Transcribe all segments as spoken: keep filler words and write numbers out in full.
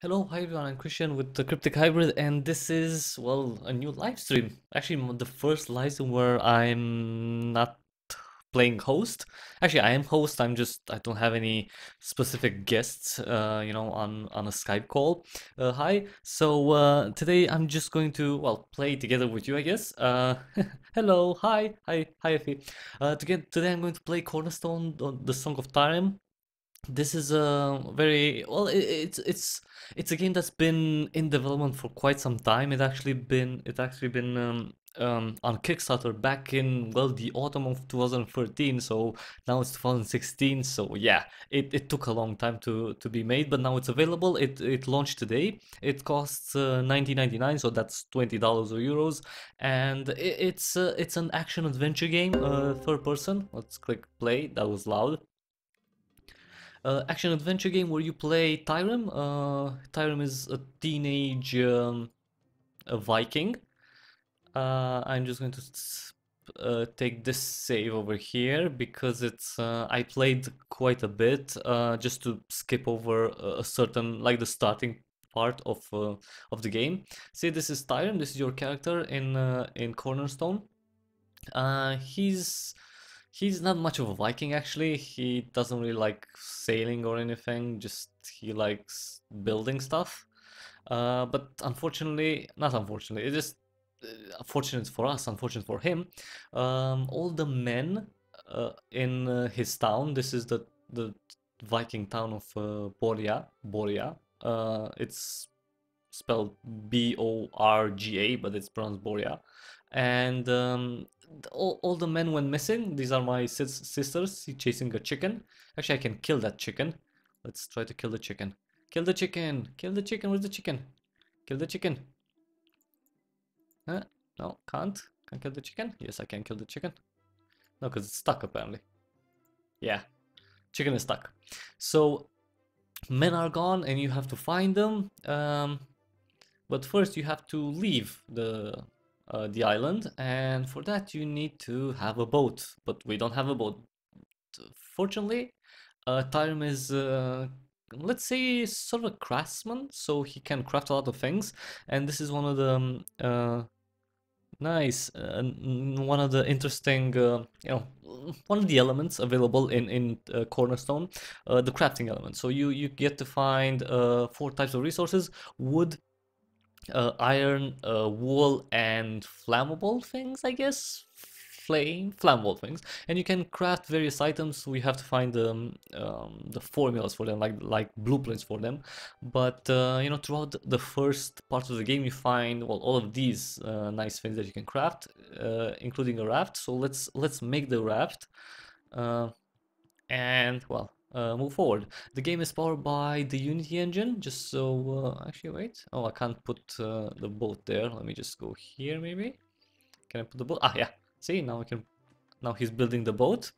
Hello, hi everyone, I'm Christian with the Cryptic Hybrid, and this is, well, a new live stream. Actually, m- the first live stream where I'm not playing host. Actually, I am host, I'm just, I don't have any specific guests, uh, you know, on, on a Skype call. Uh, hi, so uh, today I'm just going to, well, play together with you, I guess. Uh, hello, hi, hi, hi, Effie. Uh, to get, today I'm going to play Cornerstone, the the Song of Tyrim. This is a very well. It, it's it's it's a game that's been in development for quite some time. It actually been it actually been um, um, on Kickstarter back in well the autumn of two thousand thirteen. So now it's two thousand sixteen. So yeah, it, it took a long time to to be made, but now it's available. It it launched today. It costs uh, nineteen ninety-nine, so that's twenty dollars or euros, and it, it's uh, it's an action adventure game, uh, third person. Let's click play. That was loud. Uh, action adventure game where you play Tyrim. Uh, Tyrim is a teenage um, a Viking. Uh, I'm just going to uh, take this save over here because it's uh, I played quite a bit uh, just to skip over a a certain like the starting part of uh, of the game. See, this is Tyrim. This is your character in uh, in Cornerstone. Uh, he's he's not much of a Viking actually. He doesn't really like sailing or anything. Just he likes building stuff. Uh, but unfortunately, not unfortunately, it just uh, fortunate for us, unfortunate for him. Um, all the men uh, in uh, his town. This is the the Viking town of uh, Borja. Borja. Uh, it's spelled B O R G A, but it's pronounced Borja. And um, all, all the men went missing. These are my sis sisters chasing a chicken. Actually, I can kill that chicken. Let's try to kill the chicken. Kill the chicken. Kill the chicken. Where's the chicken? Kill the chicken. Huh? No, can't. Can't kill the chicken. Yes, I can kill the chicken. No, because it's stuck apparently. Yeah, chicken is stuck. So men are gone, and you have to find them. Um, But first you have to leave the uh, the island, and for that you need to have a boat. But we don't have a boat. Fortunately, uh, Tyrim is, uh, let's say, sort of a craftsman, so he can craft a lot of things. And this is one of the um, uh, nice, uh, one of the interesting, uh, you know, one of the elements available in in uh, Cornerstone, uh, the crafting element. So you you get to find uh, four types of resources: wood, uh, iron, uh, wool, and flammable things, I guess. Flame, flammable things, and you can craft various items. We have to find um, um, the formulas for them, like like blueprints for them. But uh, you know, throughout the the first part of the game, you find well all of these uh, nice things that you can craft, uh, including a raft. So let's let's make the raft. Uh, and well uh, move forward. The game is powered by the Unity engine, just so uh, actually wait, oh, I can't put uh, the boat there. Let me just go here maybe. Can I put the boat? Ah, yeah, see, now we can, now he's building the boat.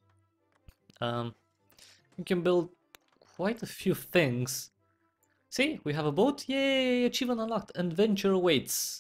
um you can build quite a few things. See, we have a boat. Yay, achievement unlocked, adventure awaits.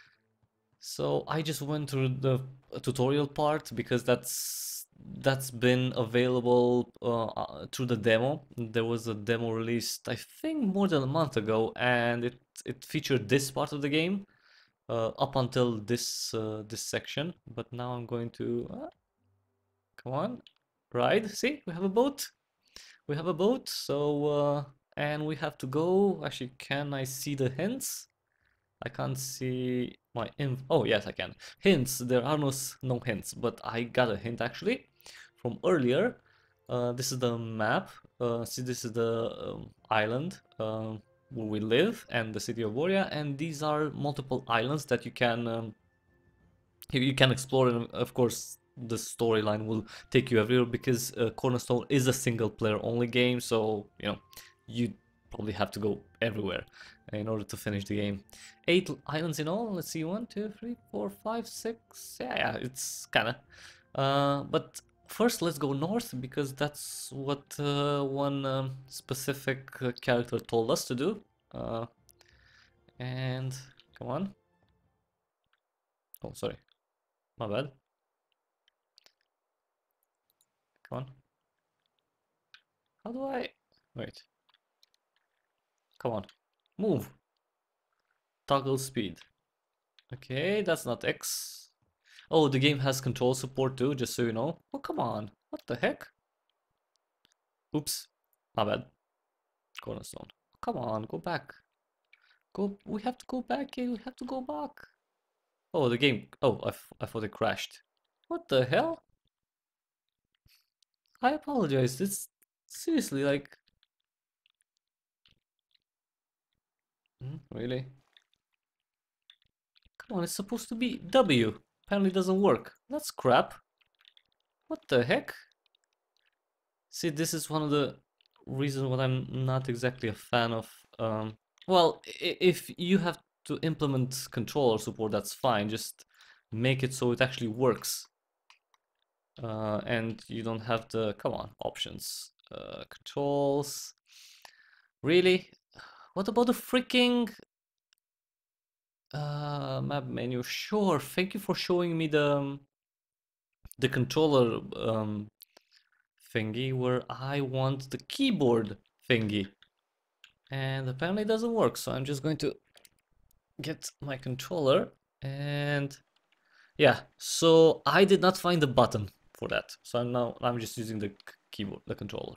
So I just went through the tutorial part because that's that's been available uh, uh, through the demo. There was a demo released, I think, more than a month ago, and it it featured this part of the game uh, up until this uh, this section. But now I'm going to uh, come on, ride. See, we have a boat. We have a boat. So uh, and we have to go. Actually, can I see the hints? I can't see my inf. Oh, yes, I can. Hints. There are no s- no hints, but I got a hint actually from earlier. Uh, this is the map. Uh, see, this is the um, island um, where we live and the city of Borja, and these are multiple islands that you can um, you, you can explore. And of course, the storyline will take you everywhere because uh, Cornerstone is a single player only game, so you know you probably have to go everywhere in order to finish the game. Eight islands in all. Let's see, one, two, three, four, five, six. Yeah, yeah, it's kind of. Uh, but first, let's go north because that's what uh, one um, specific uh, character told us to do. Uh, and come on. Oh, sorry, my bad. Come on. How do I? Wait. Come on. Move. Toggle speed. Okay, that's not X. Oh, the game has control support too, just so you know. Oh, come on. What the heck? Oops. My bad. Cornerstone. Come on, go back. Go. We have to go back. Yeah, we have to go back. Oh, the game. Oh, I, f I thought it crashed. What the hell? I apologize. It's seriously like. Hmm, really? Come on, it's supposed to be W. Apparently doesn't work. That's crap. What the heck? See, this is one of the reasons why I'm not exactly a fan of. Um, well, if you have to implement controller support, that's fine. Just make it so it actually works. Uh, and you don't have the, come on, options. Uh, controls. Really? What about the freaking uh, map menu? Sure, thank you for showing me the, um, the controller um, thingy where I want the keyboard thingy. And apparently it doesn't work, so I'm just going to get my controller and yeah, so I did not find the button for that. So I'm now I'm just using the keyboard, the controller.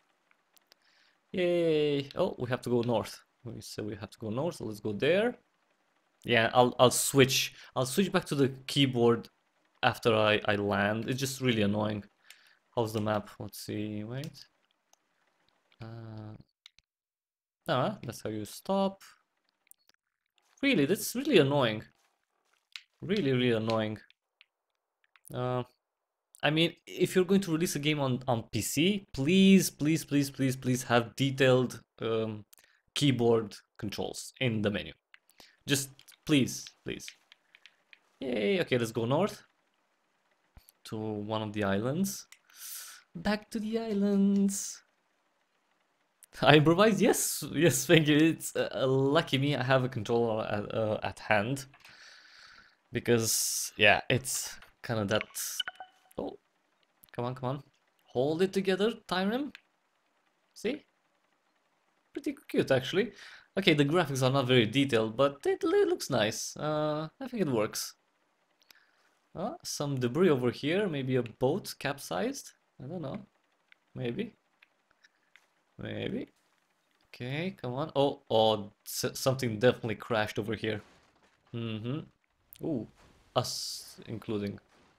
Yay! Oh, we have to go north. We said we have to go north, so let's go there. Yeah, I'll I'll switch. I'll switch back to the keyboard after I, I land. It's just really annoying. How's the map? Let's see, wait. Uh, ah, that's how you stop. Really, that's really annoying. Really, really annoying. Uh, I mean, if you're going to release a game on, on P C, please, please, please, please, please have detailed um, keyboard controls in the menu. Just please, please. Yay, okay, let's go north to one of the islands. Back to the islands. I improvise, yes, yes, thank you. It's uh, lucky me, I have a controller at, uh, at hand. Because, yeah, it's kind of that... Oh, come on, come on. Hold it together, Tyrim. See? Pretty cute, actually. Okay, the graphics are not very detailed, but it, it looks nice. Uh, I think it works. Uh, some debris over here, maybe a boat capsized. I don't know. Maybe. Maybe. Okay, come on. Oh, oh, something definitely crashed over here. Mm-hmm. Ooh, us including.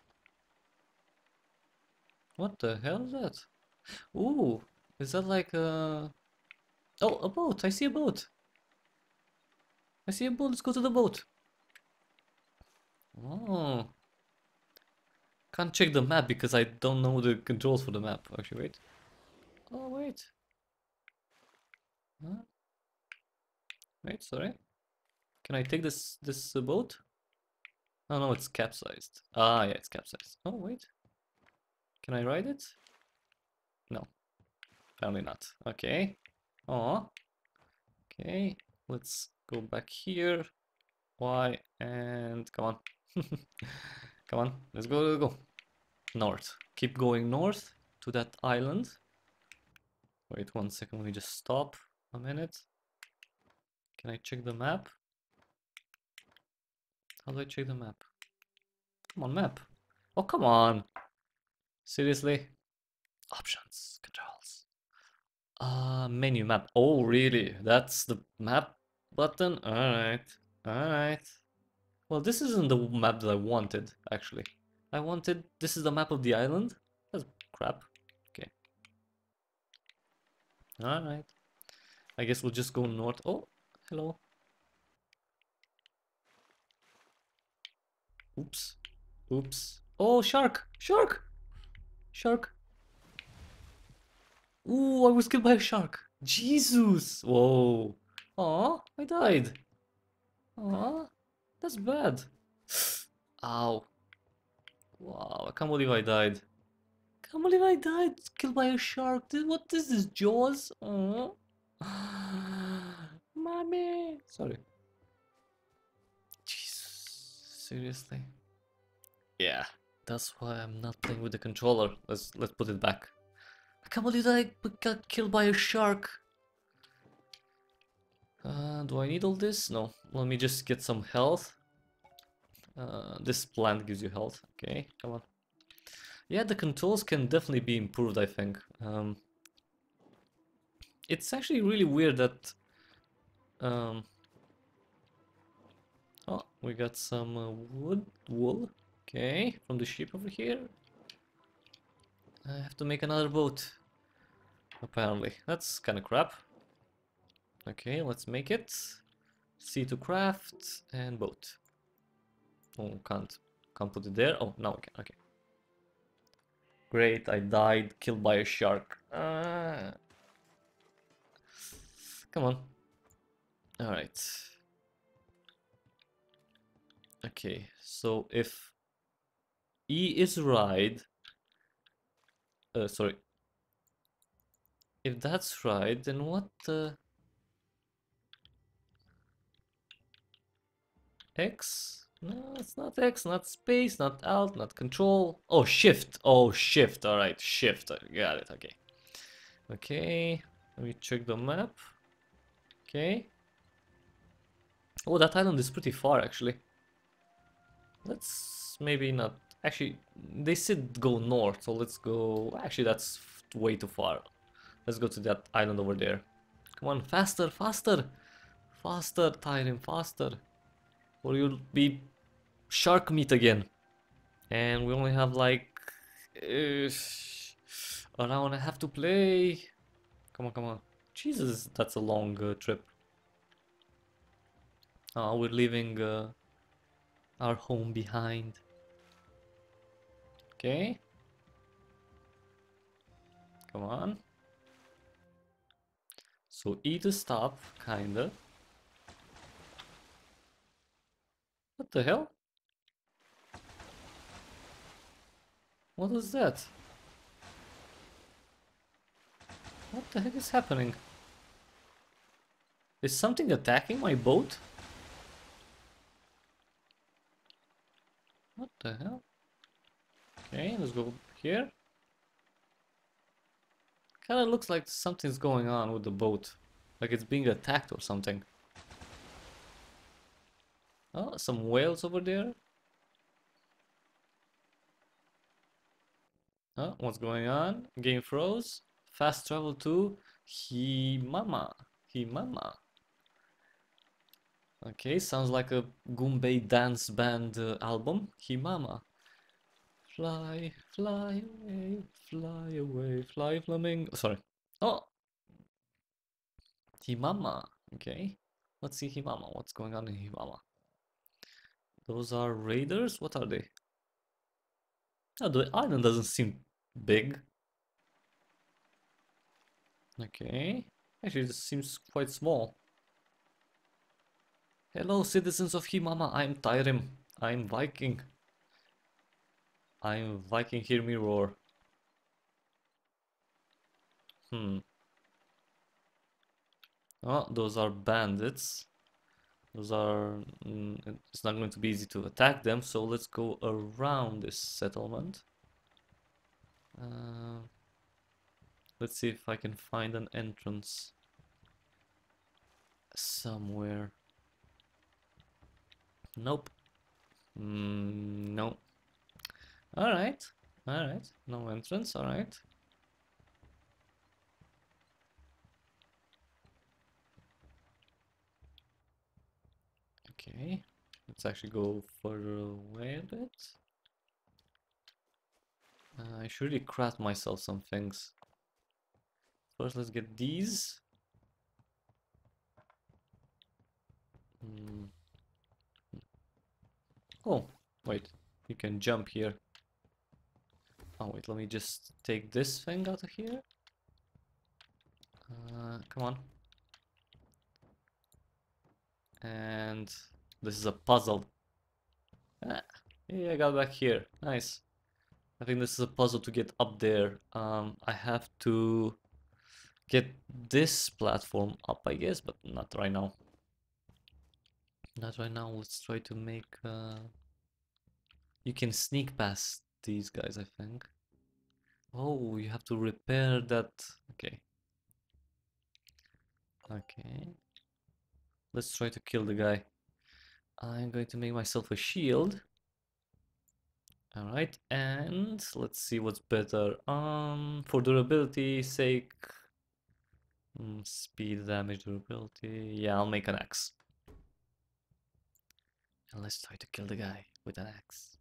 What the hell is that? Ooh, is that like a... Oh, a boat. I see a boat. I see a boat. Let's go to the boat. Oh. Can't check the map because I don't know the controls for the map. Actually, wait. Oh, wait. Huh? Wait, sorry. Can I take this this uh, boat? Oh no, it's capsized. Ah, yeah, it's capsized. Oh, wait. Can I ride it? No, apparently not. Okay. Oh. Okay. Let's go back here. Y and come on. Come on. Let's go. Let's go. North. Keep going north to that island. Wait one second. Let me just stop a minute. Can I check the map? How do I check the map? Come on, map. Oh, come on. Seriously? Options, controls. Uh, menu map. Oh, really? That's the map button? Alright. Alright. Well, this isn't the map that I wanted, actually. I wanted... This is the map of the island? That's crap. Okay. Alright. I guess we'll just go north. Oh, hello. Oops. Oops. Oh, shark! Shark! Shark! Ooh, I was killed by a shark. Jesus! Whoa. Aw, I died. Aw, that's bad. Ow. Wow, I can't believe I died. Can't believe I died. Killed by a shark. What is this, Jaws? Aw. Mommy. Sorry. Jesus. Seriously. Yeah, that's why I'm not playing with the controller. Let's let's put it back. I can't believe I got killed by a shark. Uh, do I need all this? No. Let me just get some health. Uh, this plant gives you health. Okay, come on. Yeah, the controls can definitely be improved, I think. Um, it's actually really weird that... Um, oh, we got some uh, wood, wool. Okay, from the sheep over here. I have to make another boat. Apparently, that's kind of crap. Okay, let's make it. C to craft and boat. Oh, can't. Can't put it there. Oh, now we can. Okay. Great, I died, killed by a shark. Uh, come on. Alright. Okay, so if E is ride... Uh, sorry. If that's right, then what the... X? No, it's not X, not space, not Alt, not Control. Oh, Shift. Oh, Shift. Alright, Shift. I got it, okay. Okay, let me check the map. Okay. Oh, that island is pretty far, actually. Let's maybe not... Actually, they said go north, so let's go... Actually, that's way too far. Let's go to that island over there. Come on, faster, faster! Faster, Tyrim, faster! Or you'll be shark meat again. And we only have like... Uh, an hour and a half to play. Come on, come on. Jesus, that's a long uh, trip. Oh, we're leaving uh, our home behind. Okay. Come on. So E to stop, kinda. What the hell? What is that? What the heck is happening? Is something attacking my boat? What the hell? Okay, let's go here. Kinda looks like something's going on with the boat. Like it's being attacked or something. Oh, some whales over there. Oh, what's going on? Game froze. Fast travel to Himama. Himama. Okay, sounds like a Goombay dance band uh, album. Himama. Fly, fly away, fly away, fly flamingo. Sorry. Oh, Himama. Okay. Let's see Himama. What's going on in Himama? Those are raiders? What are they? Oh, the island doesn't seem big. Okay. Actually, this seems quite small. Hello, citizens of Himama. I'm Tyrim. I'm Viking. I'm Viking. Hear me roar. Hmm. Oh, those are bandits. Those are... Mm, it's not going to be easy to attack them, so let's go around this settlement. Uh, let's see if I can find an entrance somewhere. Nope. Mm, no. Alright. Alright. No entrance. Alright. Okay. Let's actually go further away a bit. Uh, I should really craft myself some things. First, let's get these. Mm. Oh, wait. You can jump here. Oh, wait. Let me just take this thing out of here. Uh, come on. And this is a puzzle. Ah, yeah, I got back here. Nice. I think this is a puzzle to get up there. Um, I have to get this platform up, I guess, but not right now. Not right now. Let's try to make... Uh... You can sneak past these guys, I think. Oh, you have to repair that. Okay. Okay. let's try to kill the guy. I'm going to make myself a shield. Alright, and let's see what's better. Um, for durability sake, mm, speed, damage, durability. Yeah, I'll make an axe. And let's try to kill the guy with an axe.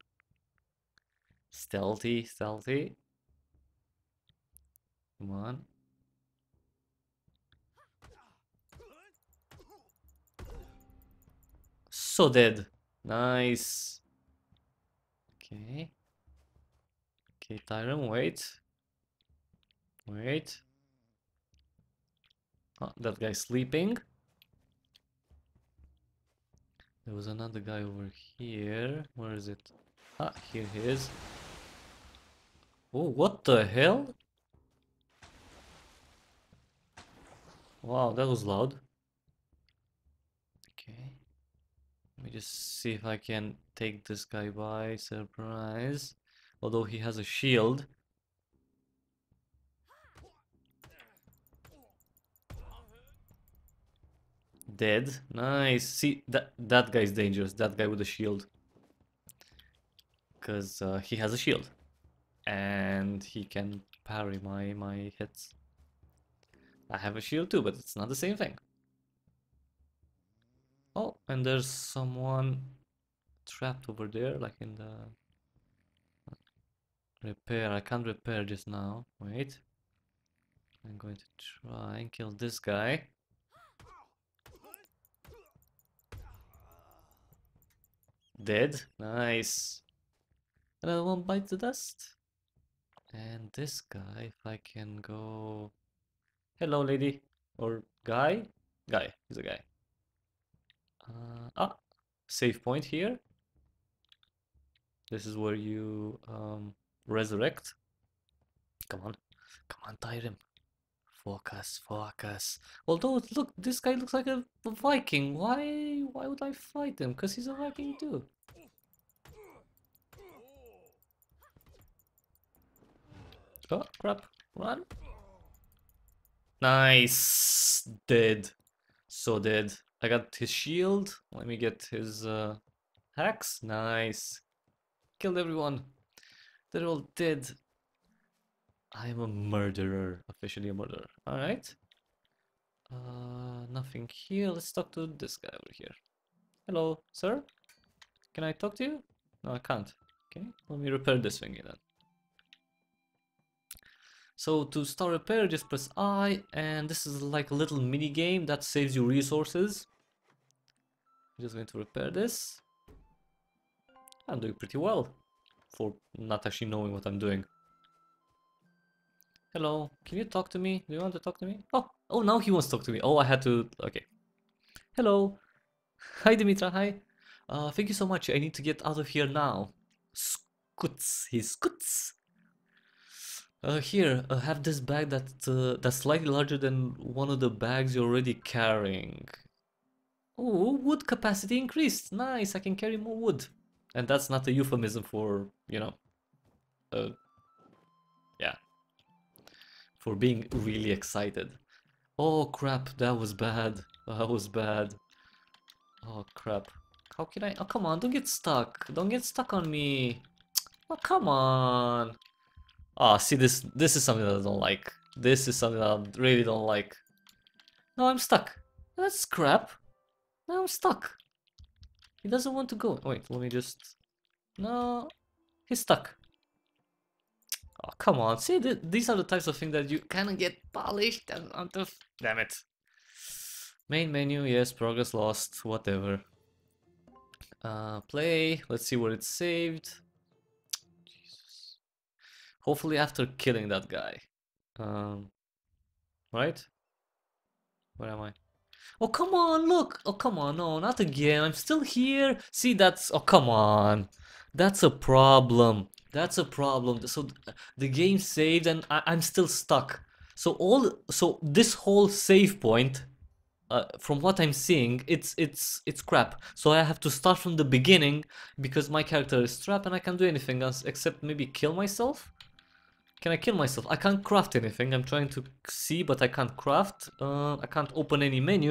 Stealthy, stealthy. Come on. So dead. Nice. Okay. Okay, Tyrim, wait. Wait. Oh, that guy's sleeping. There was another guy over here. Where is it? Ah, here he is. Oh, what the hell? Wow, that was loud. Okay. Let me just see if I can take this guy by surprise. Although he has a shield. Dead. Nice. See, that that guy's dangerous. That guy with the shield. Because uh, he has a shield. And he can parry my, my hits. I have a shield too, but it's not the same thing. Oh, and there's someone trapped over there, like in the repair. I can't repair just now. Wait. I'm going to try and kill this guy. Dead. Nice. Another one bites the dust. And this guy, if I can go... Hello, lady. Or guy? Guy. He's a guy. Uh, ah, save point here. This is where you um, resurrect. Come on. Come on, Tyrim. Focus, focus. Although, look, this guy looks like a, a Viking. Why why would I fight him? Because he's a Viking too. Oh, crap. Run. Nice. Dead. So dead. I got his shield. Let me get his uh, axe. Nice. Killed everyone. They're all dead. I am a murderer. Officially a murderer. Alright. Uh, nothing here. Let's talk to this guy over here. Hello, sir. Can I talk to you? No, I can't. Okay, let me repair this thingy then. So to start repair, just press I, and this is like a little mini game that saves you resources. I'm just going to repair this. I'm doing pretty well for not actually knowing what I'm doing. Hello, can you talk to me? Do you want to talk to me? Oh, oh, now he wants to talk to me. Oh, I had to. Okay. Hello. Hi, Dimitra. Hi. Uh, thank you so much. I need to get out of here now. Scoots. He scoots. Uh, here, uh, have this bag that uh, that's slightly larger than one of the bags you're already carrying. Oh, wood capacity increased. Nice, I can carry more wood. And that's not a euphemism for, you know, uh, yeah, for being really excited. Oh crap, that was bad. That was bad. Oh crap. How can I? Oh, come on, don't get stuck. Don't get stuck on me. Oh, come on. Ah, oh, see, this this is something that I don't like. This is something that I really don't like. No, I'm stuck. That's crap. Now I'm stuck. He doesn't want to go. Wait, let me just... No, he's stuck. Oh, come on. See, th these are the types of things that you kind of get polished and onto... Damn it. Main menu, yes, progress lost, whatever. Uh, play, let's see where it's saved. Jesus. Hopefully after killing that guy. Um, right? Where am I? Oh, come on, look! Oh, come on, no, not again. I'm still here. See, that's... Oh, come on. That's a problem. That's a problem. So the game saved and I I'm still stuck. So all... So this whole save point, uh, from what I'm seeing, it's it's it's crap. So I have to start from the beginning because my character is trapped and I can't do anything else except maybe kill myself. Can I kill myself? I can't craft anything. I'm trying to see, but I can't craft. Uh, I can't open any menu.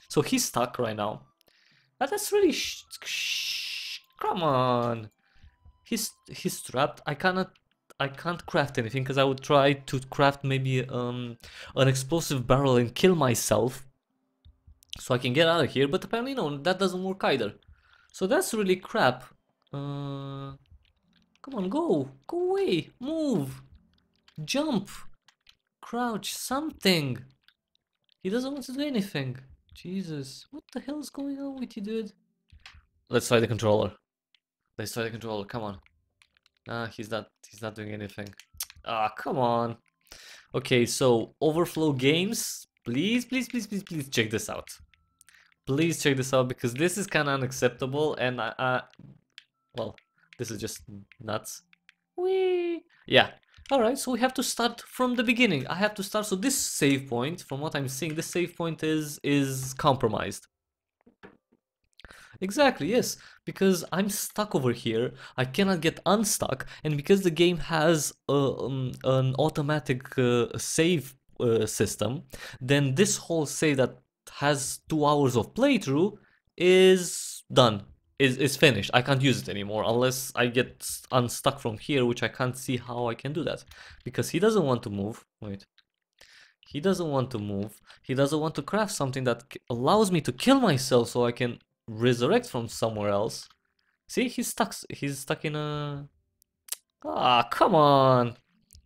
So he's stuck right now. Ah, that's really sh sh come on. He's he's trapped. I cannot I can't craft anything because I would try to craft maybe um an explosive barrel and kill myself so I can get out of here, but apparently no, that doesn't work either. So that's really crap. Uh come on, go. Go away. Move. Jump. Crouch. Something. He doesn't want to do anything. Jesus. What the hell is going on with you, dude? Let's try the controller. Let's try the controller. Come on. Ah, he's not he's not doing anything. Ah, come on. Okay, so Overflow Games, please, please, please, please, please check this out. Please check this out because this is kind of unacceptable and I, uh, well, this is just nuts. Whee! Yeah. All right, so we have to start from the beginning. I have to start. So this save point, from what I'm seeing, this save point is is compromised. Exactly, yes, because I'm stuck over here, I cannot get unstuck, and because the game has uh, um, an automatic uh, save uh, system, then this whole save that has two hours of playthrough is done, is, is finished. I can't use it anymore unless I get unstuck from here, which I can't see how I can do that, because he doesn't want to move. Wait. He doesn't want to move. He doesn't want to craft something that allows me to kill myself so I can resurrect from somewhere else. See, he's stuck. He's stuck in a. Ah, come on.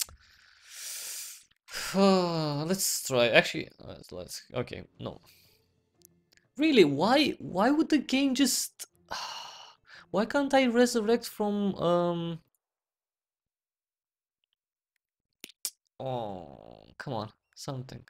Let's try. Actually, let's, let's. Okay, no. Really, why? Why would the game just? Why can't I resurrect from um? Oh, come on, something.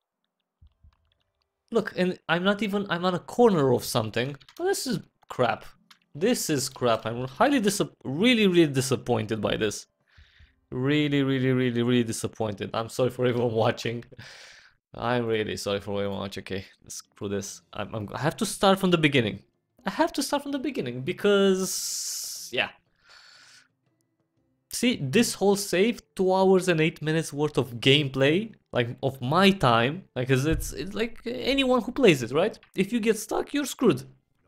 Look, and I'm not even, I'm on a corner of something. Well, this is crap. This is crap. I'm highly dis really, really disappointed by this. Really, really, really, really disappointed. I'm sorry for everyone watching. I'm really sorry for everyone watching. Okay, screw this. I'm, I'm, I have to start from the beginning. I have to start from the beginning because, yeah. See, this whole save, two hours and eight minutes worth of gameplay, like of my time, like, cause it's it's like anyone who plays it, right? If you get stuck, you're screwed.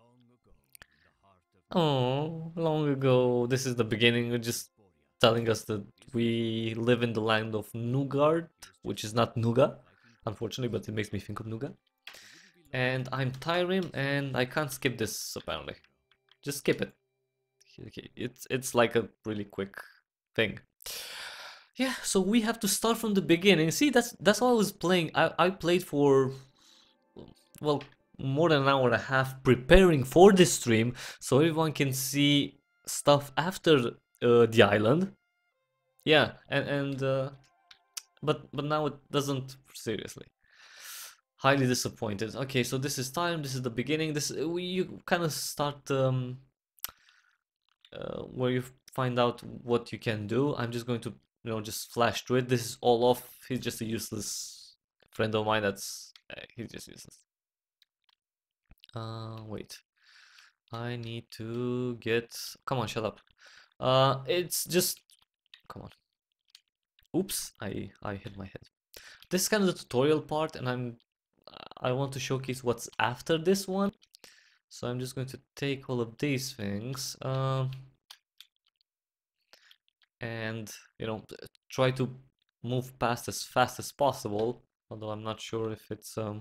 Oh, long ago. This is the beginning, of just telling us that we live in the land of Nugard, which is not Nuga, unfortunately, but it makes me think of Nuga. And I'm Tyrim, and I can't skip this apparently. Just skip it. Okay, it's it's like a really quick thing. Yeah, so we have to start from the beginning. See, that's that's what I was playing. I, I played for, well, more than an hour and a half preparing for this stream, so everyone can see stuff after uh, the island. Yeah, and and uh, but but now it doesn't, seriously. Highly disappointed. Okay, so this is time. This is the beginning. This we you kind of start um, uh, where you find out what you can do. I'm just going to, you know, just flash through it. This is all off. He's just a useless friend of mine. That's uh, he's just useless. Uh, wait. I need to get. Come on, shut up. Uh, it's just. Come on. Oops, I I hit my head. This is kind of the tutorial part, and I'm. I want to showcase what's after this one. So I'm just going to take all of these things. Um. And you know, try to move past as fast as possible, although I'm not sure if it's um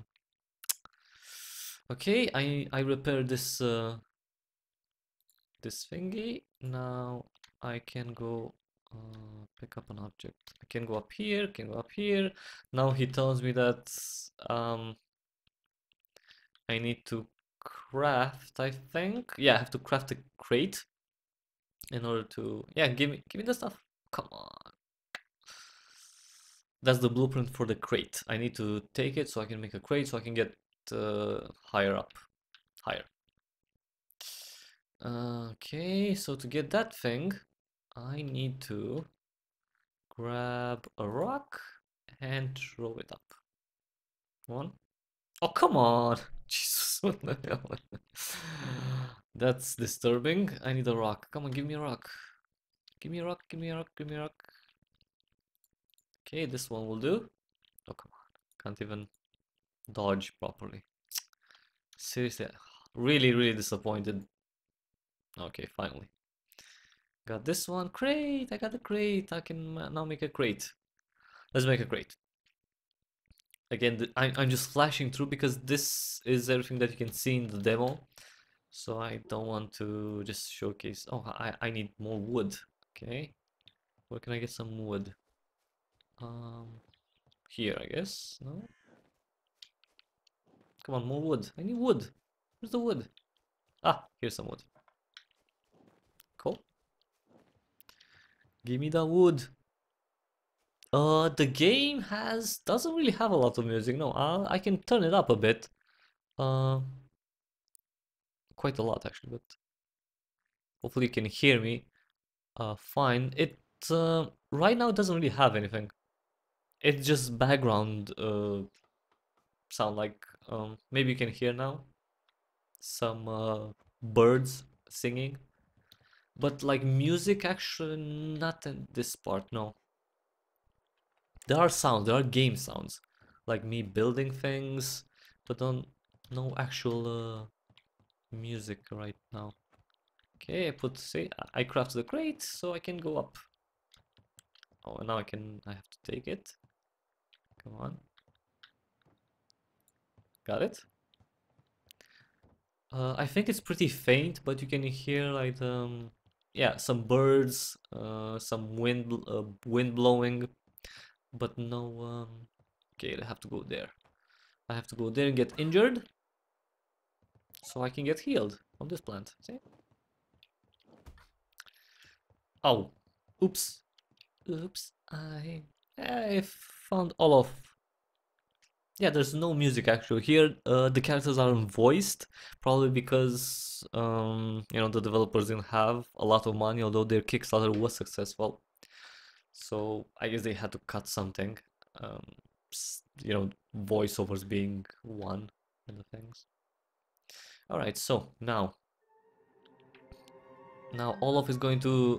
okay. I I repaired this uh this thingy. Now I can go uh, pick up an object. I can go up here, can go up here. Now he tells me that um I need to craft, I think. Yeah, I have to craft a crate in order to, yeah, give me give me the stuff. Come on. That's the blueprint for the crate. I need to take it so I can make a crate so I can get uh, higher up. Higher. Okay, so to get that thing, I need to grab a rock and throw it up. One. Oh, come on! Jesus, what the hell? That's disturbing. I need a rock. Come on, give me a rock. Give me a rock, give me a rock, give me a rock. Okay, this one will do. Oh, come on. Can't even dodge properly. Seriously, really, really disappointed. Okay, finally. Got this one. Crate! I got a crate. I can now make a crate. Let's make a crate. Again, I, I'm just flashing through because this is everything that you can see in the demo. So I don't want to just showcase. Oh, I, I need more wood. Okay. Where can I get some wood? Um, here, I guess. No? Come on, more wood. I need wood. Where's the wood? Ah, here's some wood. Cool. Give me the wood. Uh, the game has doesn't really have a lot of music. No, uh, I can turn it up a bit. Uh, quite a lot actually, but hopefully you can hear me. Uh, fine. It uh, right now it doesn't really have anything. It's just background uh sound like um maybe you can hear now some uh birds singing, but like music actually not in this part. No, there are sounds. There are game sounds, like me building things, but don't no actual uh music right now. Okay, I put say I crafted the crate so I can go up. Oh, and now I can I have to take it. Come on. Got it. Uh, I think it's pretty faint, but you can hear like um yeah, some birds, uh some wind bl- uh, wind blowing, but no um okay, I have to go there. I have to go there and get injured so I can get healed on this plant. See? Oh. Oops. Oops. I I found all of Yeah, there's no music actually here. Uh, the characters aren't voiced, probably because um, you know the developers didn't have a lot of money, although their Kickstarter was successful. So I guess they had to cut something. Um, s- you know, voiceovers being one of the things. All right, so now, now Olaf is going to.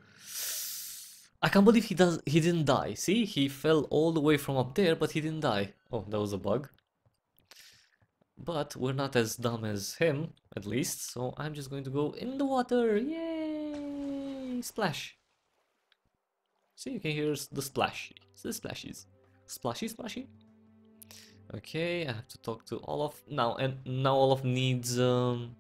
I can't believe he does. He didn't die. See, he fell all the way from up there, but he didn't die. Oh, that was a bug. But we're not as dumb as him, at least, so I'm just going to go in the water. Yay! Splash. See, you can hear the splash. The splashes. Splashy, splashy. Okay, I have to talk to Olaf now, and now Olaf needs. Um,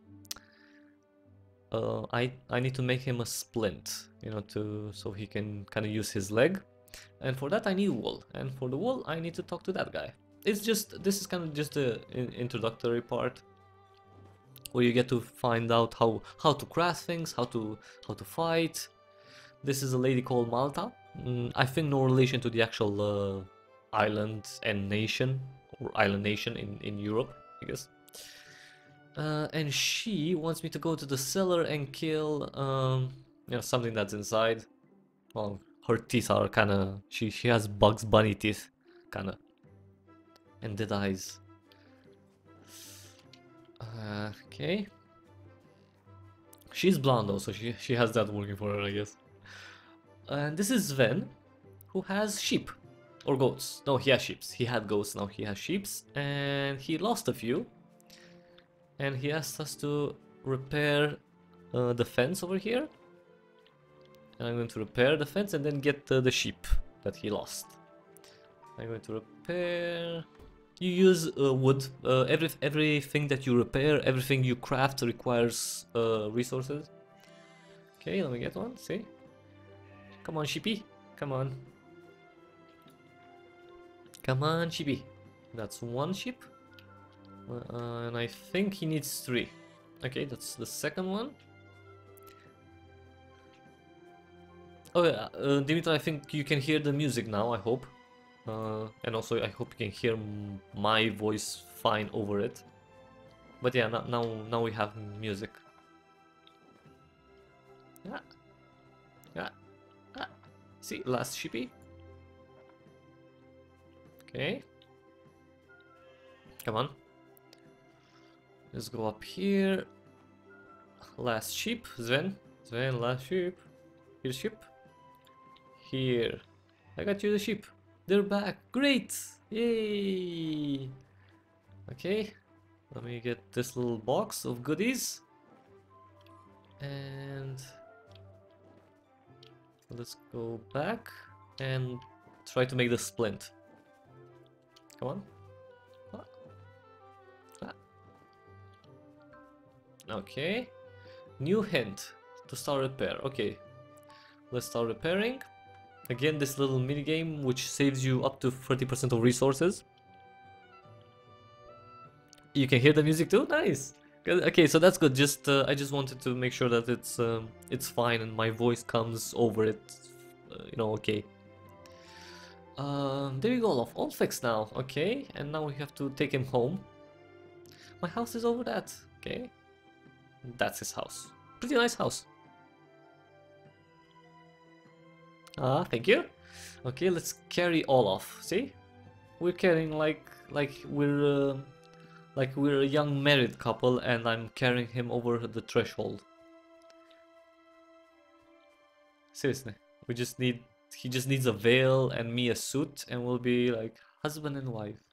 uh, I I need to make him a splint, you know, to so he can kind of use his leg, and for that I need wool, and for the wool I need to talk to that guy. It's just this is kind of just the in introductory part, where you get to find out how how to craft things, how to how to fight. This is a lady called Malta. Mm, I think no relation to the actual uh, island and nation or island nation in in Europe, I guess. Uh, and she wants me to go to the cellar and kill um, you know, something that's inside. Well, her teeth are kind of she she has Bugs Bunny teeth, kind of, and dead eyes. Uh, okay. She's blonde though, so she she has that working for her, I guess. And this is Sven, who has sheep or goats. No, he has sheep. He had goats, now he has sheep, and he lost a few. And he asked us to repair uh, the fence over here. And I'm going to repair the fence and then get uh, the sheep that he lost. I'm going to repair. You use uh, wood. Uh, every everything that you repair, everything you craft requires uh, resources. Okay, let me get one. See? Come on, sheepy. Come on. Come on, sheepy. That's one sheep. Uh, and I think he needs three. Okay, that's the second one. Oh yeah, uh, Dimitar, I think you can hear the music now, I hope. Uh, and also I hope you can hear my voice fine over it. But yeah, now, now, now we have music. Yeah, yeah, yeah. See, last sheepy. Okay. Come on. Let's go up here. Last sheep, Sven. Sven, last sheep. Here's sheep. Here. I got you the sheep. They're back. Great. Yay. Okay. Let me get this little box of goodies. And let's go back and try to make the splint. Come on. Ah. Ah. Okay. New hint to start repair. Okay. Let's start repairing. Again, this little mini game which saves you up to thirty percent of resources. You can hear the music too? Nice. Good. Okay, so that's good. Just uh, I just wanted to make sure that it's um, it's fine and my voice comes over it. Uh, you know, okay. Um, there you go, Olaf. All fixed now. Okay, and now we have to take him home. My house is over that. Okay, that's his house. Pretty nice house. Ah, thank you. Okay, let's carry Olaf. See, we're carrying like like we're. Uh, Like we're a young married couple and I'm carrying him over the threshold. Seriously, we just need, he just needs a veil and me a suit and we'll be like husband and wife.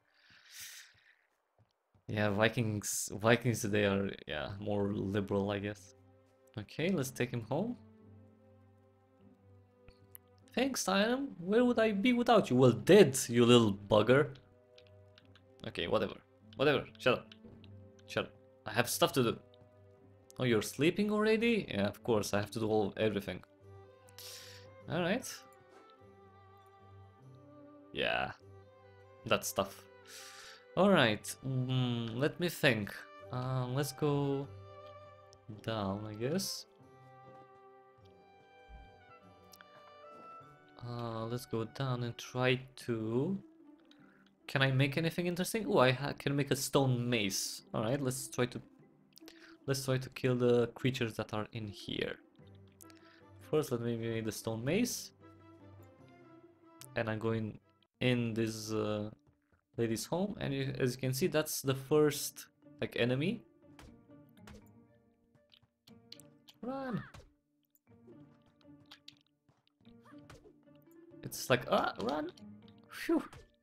Yeah, Vikings, Vikings today are, yeah, more liberal, I guess. Okay, let's take him home. Thanks, Tyrim. Where would I be without you? Well, dead, you little bugger. Okay, whatever. Whatever, shut up. Shut up. I have stuff to do. Oh, you're sleeping already? Yeah, of course, I have to do all everything. Alright. Yeah, that stuff. Alright, mm, let me think. Um, let's go down, I guess. Uh, let's go down and try to... Can I make anything interesting? Oh, I ha can make a stone mace. Alright, let's try to... Let's try to kill the creatures that are in here. First, let me make the stone mace. And I'm going in this uh, lady's home. And you, as you can see, that's the first, like, enemy. Run! It's like, ah, run! Phew!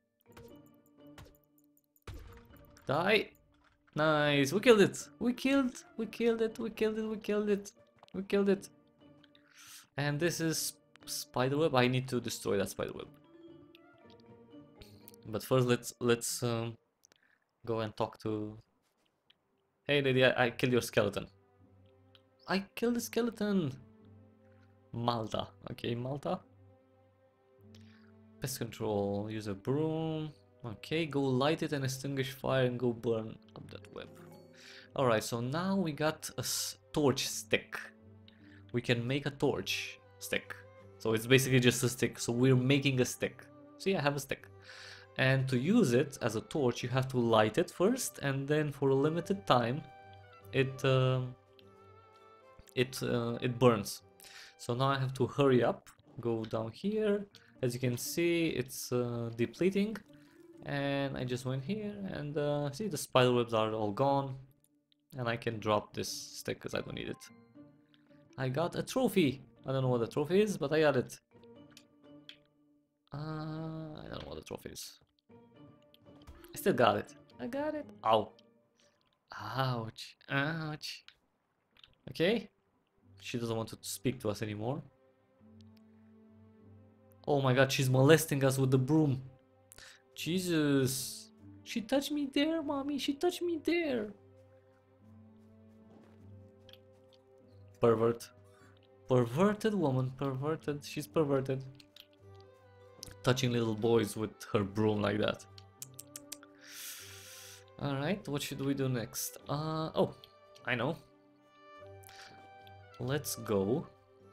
Die! Nice! We killed it! We killed! We killed it! We killed it! We killed it! We killed it! And this is spiderweb. I need to destroy that spiderweb. But first, let's let's um, go and talk to. Hey, lady! I, I killed your skeleton. I killed the skeleton. Malta. Okay, Malta. Pest control. Use a broom. Okay, go light it and extinguish fire and go burn up that web. Alright, so now we got a torch stick. We can make a torch stick. So it's basically just a stick. So we're making a stick. See, I have a stick. And to use it as a torch, you have to light it first, and then for a limited time, it uh, it uh, it burns. So now I have to hurry up, go down here. As you can see, it's uh, depleting. And I just went here and uh, see, the spiderwebs are all gone. And I can drop this stick because I don't need it. I got a trophy. I don't know what the trophy is, but I got it. Uh, I don't know what the trophy is. I still got it. I got it. Ow. Ouch. Ouch. Okay. She doesn't want to speak to us anymore. Oh my god, she's molesting us with the broom. Jesus. She touched me there, mommy. She touched me there. Pervert. Perverted woman. Perverted. She's perverted. Touching little boys with her broom like that. Alright, what should we do next? Uh, oh, I know. Let's go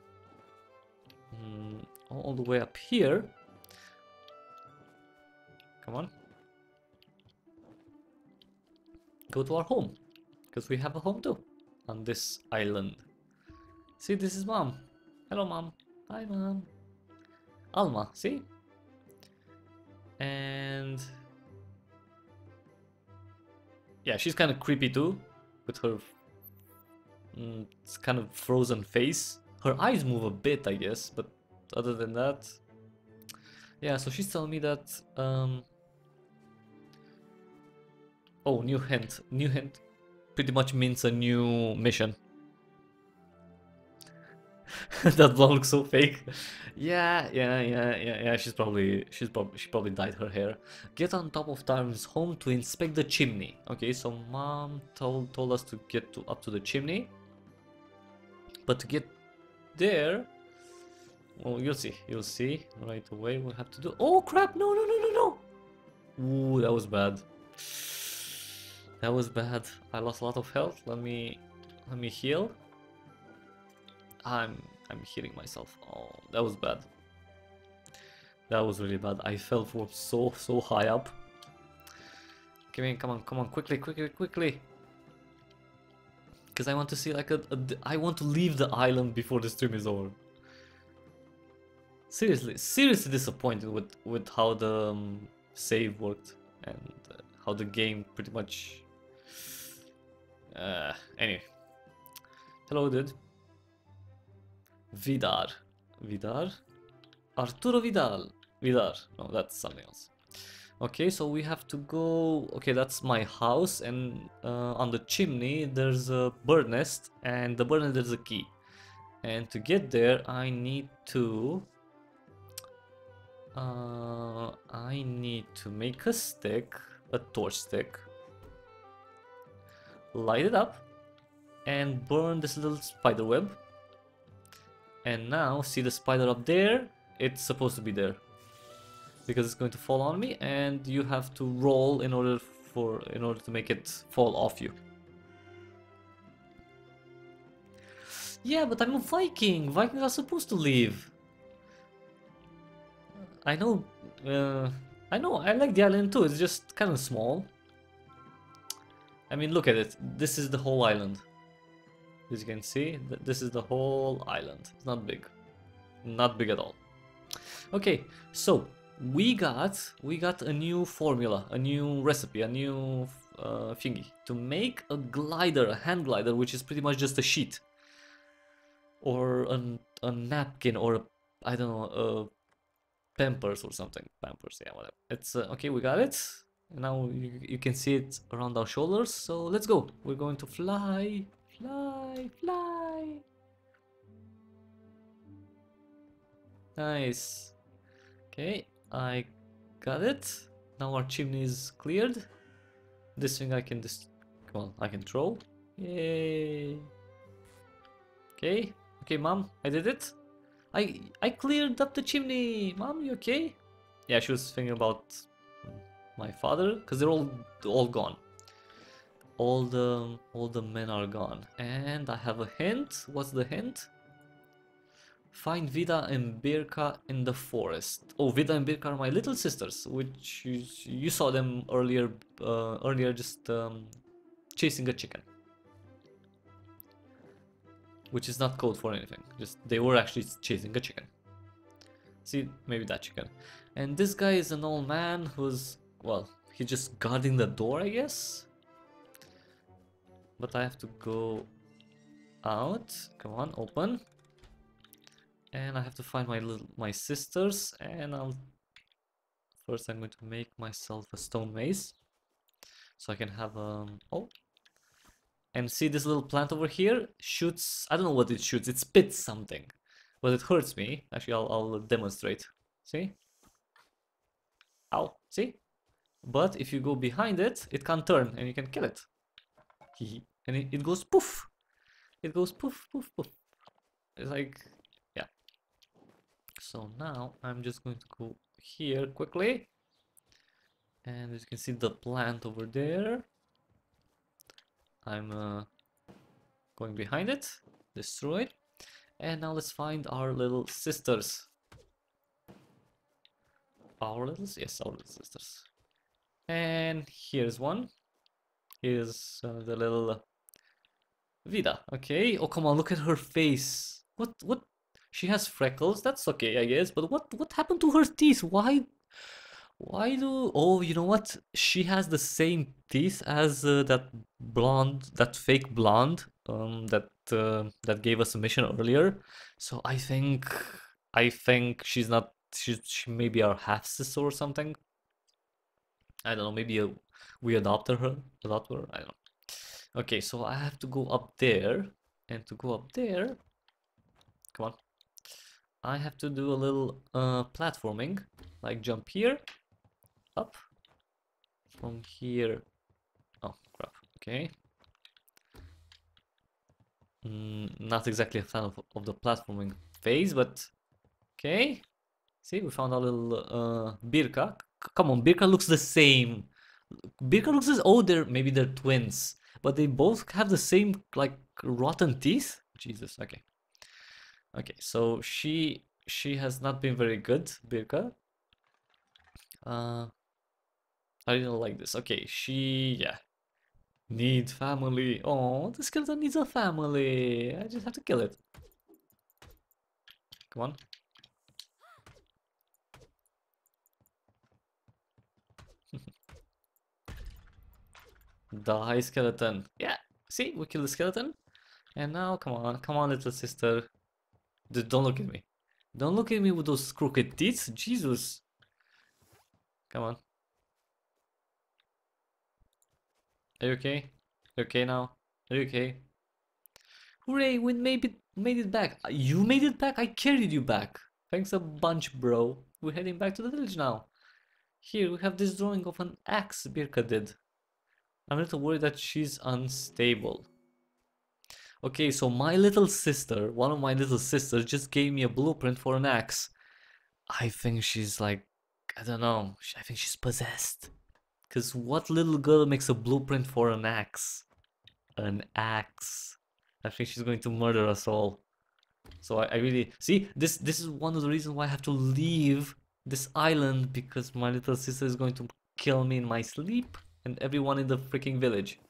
mm, all the way up here. Come on. Go to our home. Because we have a home too. On this island. See, this is mom. Hello, mom. Hi, mom. Alma, see? And... yeah, she's kind of creepy too. With her... Mm, it's kind of frozen face. Her eyes move a bit, I guess. But other than that... yeah, so she's telling me that... Um, Oh, new hint. New hint pretty much means a new mission. That blonde looks so fake. Yeah, yeah, yeah, yeah, yeah. She's probably, she's probably, she probably dyed her hair. Get on top of Tyrim's home to inspect the chimney. Okay, so mom told told us to get to up to the chimney, but to get there, well, you'll see, you'll see right away. We'll have to do. Oh crap! No, no, no, no, no! Ooh, that was bad. That was bad. I lost a lot of health. Let me, let me heal. I'm I'm hitting myself. Oh, that was bad. That was really bad. I fell from so so high up. Come in, come on, come on, quickly, quickly, quickly. Because I want to see like a, a. I want to leave the island before the stream is over. Seriously, seriously disappointed with with how the um, save worked and uh, how the game pretty much. Uh, anyway. Hello, dude. Vidar. Vidar? Arturo Vidal. Vidar. No, that's something else. Okay, so we have to go... Okay, that's my house, and uh, on the chimney there's a bird nest, and the bird nest there's a key. And to get there, I need to... Uh, I need to make a stick, a torch stick, light it up, and burn this little spider web. And now, see the spider up there? It's supposed to be there. Because it's going to fall on me, and you have to roll in order for in order to make it fall off you. Yeah, but I'm a Viking. Vikings are supposed to leave. I know. Uh, I know. I like the island too. It's just kind of small. I mean, look at it. This is the whole island. As you can see, th this is the whole island. It's not big. Not big at all. Okay, so we got we got a new formula, a new recipe, a new uh, thingy to make a glider, a hand glider, which is pretty much just a sheet or an, a napkin or a, I don't know, a Pampers or something. Pampers, yeah, whatever. It's uh, okay. We got it. Now you, you can see it around our shoulders. So let's go. We're going to fly. Fly, fly. Nice. Okay, I got it. Now our chimney is cleared. This thing I can just, well, I can throw. Yay. Okay, okay, mom, I did it. I I cleared up the chimney. Mom, you okay? Yeah, she was thinking about my father, because they're all all gone. All the all the men are gone, and I have a hint. What's the hint? Find Vida and Birka in the forest. Oh, Vida and Birka are my little sisters, which you, you saw them earlier. Uh, earlier, just um, chasing a chicken, which is not code for anything. Just they were actually chasing a chicken. See, maybe that chicken. And this guy is an old man who's, well, he's just guarding the door, I guess. But I have to go out. Come on, open. And I have to find my little my sisters. And I'll first I'm going to make myself a stone mace, so I can have um oh. And see this little plant over here shoots. I don't know what it shoots. It spits something, but it hurts me. Actually, I'll I'll demonstrate. See? Ow! See? But if you go behind it, it can't turn, and you can kill it. And it, it goes poof. It goes poof, poof, poof. It's like, yeah. So now I'm just going to go here quickly. And as you can see the plant over there. I'm uh, going behind it, destroy it. And now let's find our little sisters. Our little, yes, our little sisters. And here's one. Here's uh, the little uh, Vida. Okay. Oh, come on, look at her face. What? What? She has freckles. That's okay, I guess. But what? What happened to her teeth? Why? Why do? Oh, you know what? She has the same teeth as uh, that blonde, that fake blonde, um, that uh, that gave us a mission earlier. So I think, I think she's not. She she may be our half sister or something. I don't know. Maybe a we adopted her. Adopted her. I don't know. Okay, so I have to go up there, and to go up there, come on. I have to do a little uh, platforming, like jump here, up, from here. Oh crap. Okay. Mm, not exactly a fan of, of the platforming phase, but okay. See, we found a little uh, Birka. C come on, Birka looks the same. Birka looks as oh, they're maybe they're twins, but they both have the same like rotten teeth. Jesus. Okay. Okay. So she she has not been very good, Birka. Uh, I didn't like this. Okay. She yeah need family. Oh, the skeleton needs a family. I just have to kill it. Come on. Die, skeleton. Yeah, see, we killed the skeleton. And now, come on, come on, little sister. D don't look at me. Don't look at me with those crooked teeth. Jesus. Come on. Are you okay? You okay now? Are you okay? Hooray, we made it, made it back. Uh, You made it back? I carried you back. Thanks a bunch, bro. We're heading back to the village now. Here, we have this drawing of an axe Birka did. I'm a little worried that she's unstable. Okay, so my little sister, one of my little sisters, just gave me a blueprint for an axe. I think she's like, I don't know, I think she's possessed. Because what little girl makes a blueprint for an axe? An axe. I think she's going to murder us all. So I, I really, see, this, this is one of the reasons why I have to leave this island, because my little sister is going to kill me in my sleep and everyone in the freaking village.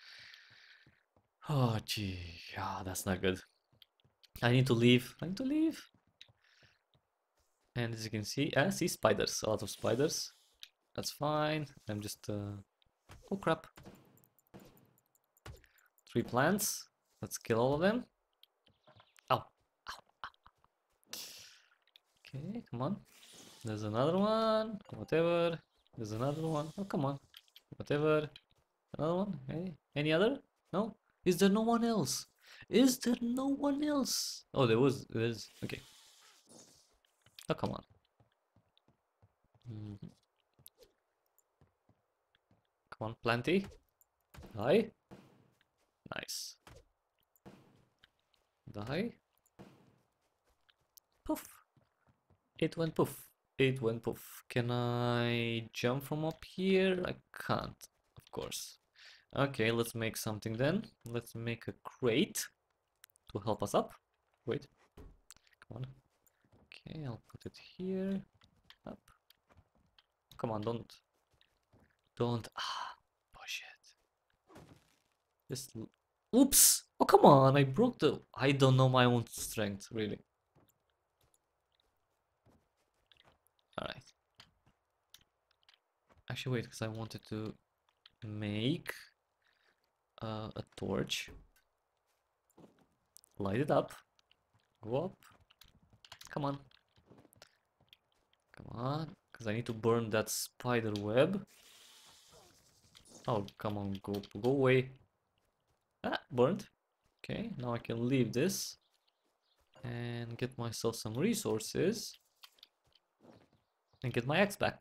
Oh, gee, ah, that's not good. I need to leave. I need to leave. And as you can see, I see spiders. A lot of spiders. That's fine. I'm just. Uh... Oh crap! Three plants. Let's kill all of them. Ow! Ow! Ow. Okay, come on. There's another one. Whatever. There's another one. Oh, come on. Whatever. Another one. Hey, any other? No. Is there no one else? Is there no one else? Oh, there was. There is. Okay. Oh, come on. Mm-hmm. Come on, plenty. Die. Nice. Die. Poof. It went poof. It went poof. Can I jump from up here? I can't, of course. Okay, let's make something then. Let's make a crate to help us up. Wait. Come on. Okay, I'll put it here. Up. Come on, don't. Don't. Ah, push it. Just. Oops! Oh, come on, I broke the... I don't know my own strength, really. Alright. Actually, wait, because I wanted to make uh, a torch. Light it up. Go up. Come on. Come on. Because I need to burn that spider web. Oh, come on, go, go away. Ah, burned. Okay, now I can leave this and get myself some resources and get my axe back.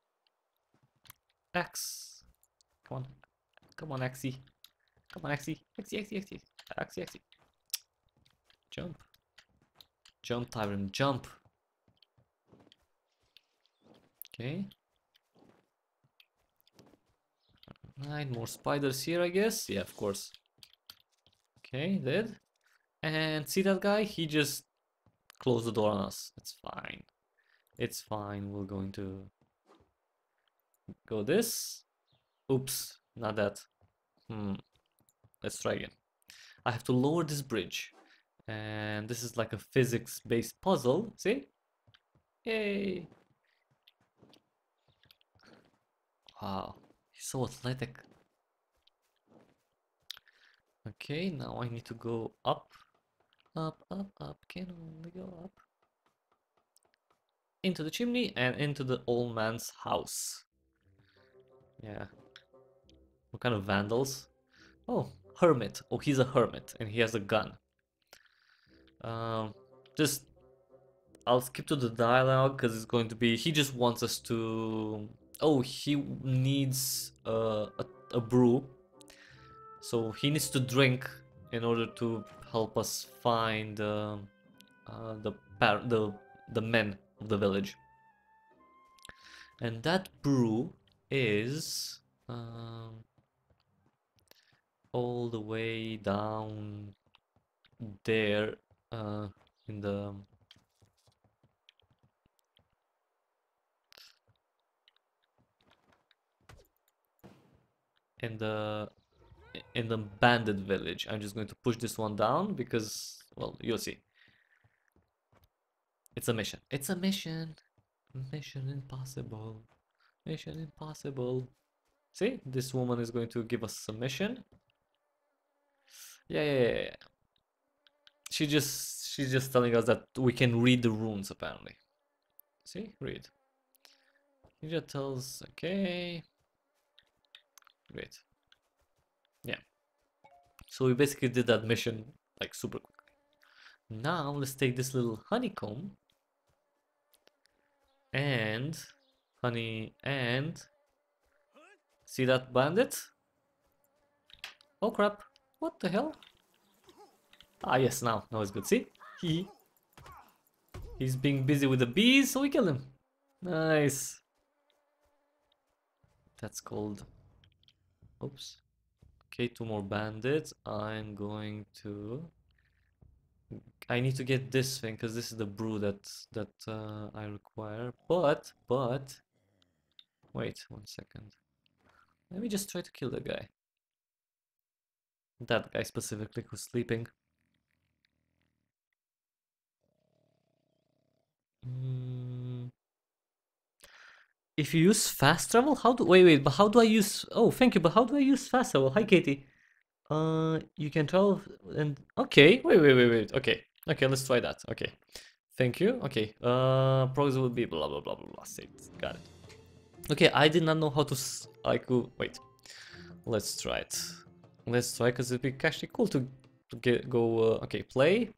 Axe. Come on. Come on, Axie. Come on, Axie. Axie, Axie, Axie. Axie, Axie. Jump. Jump, Tyrim, jump. Okay. Nine more spiders here, I guess. Yeah, of course. Okay, dead. And see that guy? He just closed the door on us. It's fine. It's fine. We're going to go this. Oops, not that. Hmm. Let's try again. I have to lower this bridge. And this is like a physics-based puzzle. See? Yay! Wow, he's so athletic. Okay, now I need to go up. Up, up, up. Can only go up. Into the chimney and into the old man's house. Yeah. What kind of vandals? Oh, hermit. Oh, he's a hermit and he has a gun. Um, just I'll skip to the dialogue because it's going to be. He just wants us to. Oh, he needs uh, a a brew. So he needs to drink in order to help us find uh, uh, the par the the men of the village. And that brew is um, all the way down there uh, in the in the in the bandit village. I'm just going to push this one down because, well, you'll see. It's a mission. It's a mission. Mission impossible. Mission impossible. See, this woman is going to give us a mission. Yeah, yeah, yeah, yeah. She just she's just telling us that we can read the runes apparently. See, read. He just tells, okay, great. Yeah. So we basically did that mission like super quickly. Now let's take this little honeycomb and honey and see that bandit? Oh crap! What the hell? Ah yes, now now it's good. See, he he's being busy with the bees, so we kill him. Nice. That's called. Oops. Okay, two more bandits. I'm going to. I need to get this thing because this is the brew that that uh, I require. But but wait one second. Let me just try to kill the guy. That guy specifically who's sleeping. Mm. If you use fast travel, how do wait wait? But how do I use? Oh, thank you. But how do I use fast travel? Hi, Katie. Uh, you can travel and okay. Wait wait wait wait. Okay okay. Let's try that. Okay. Thank you. Okay. Uh, progress will be blah blah blah blah blah. Saved. Got it. Okay, I did not know how to. S I could wait. Let's try it. Let's try because it'd be actually cool to, to get go. Uh, okay, play.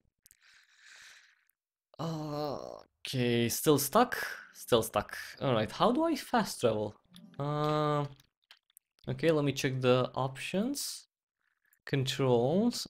Uh, okay, still stuck. Still stuck. All right. How do I fast travel? Uh, okay. Let me check the options. Controls.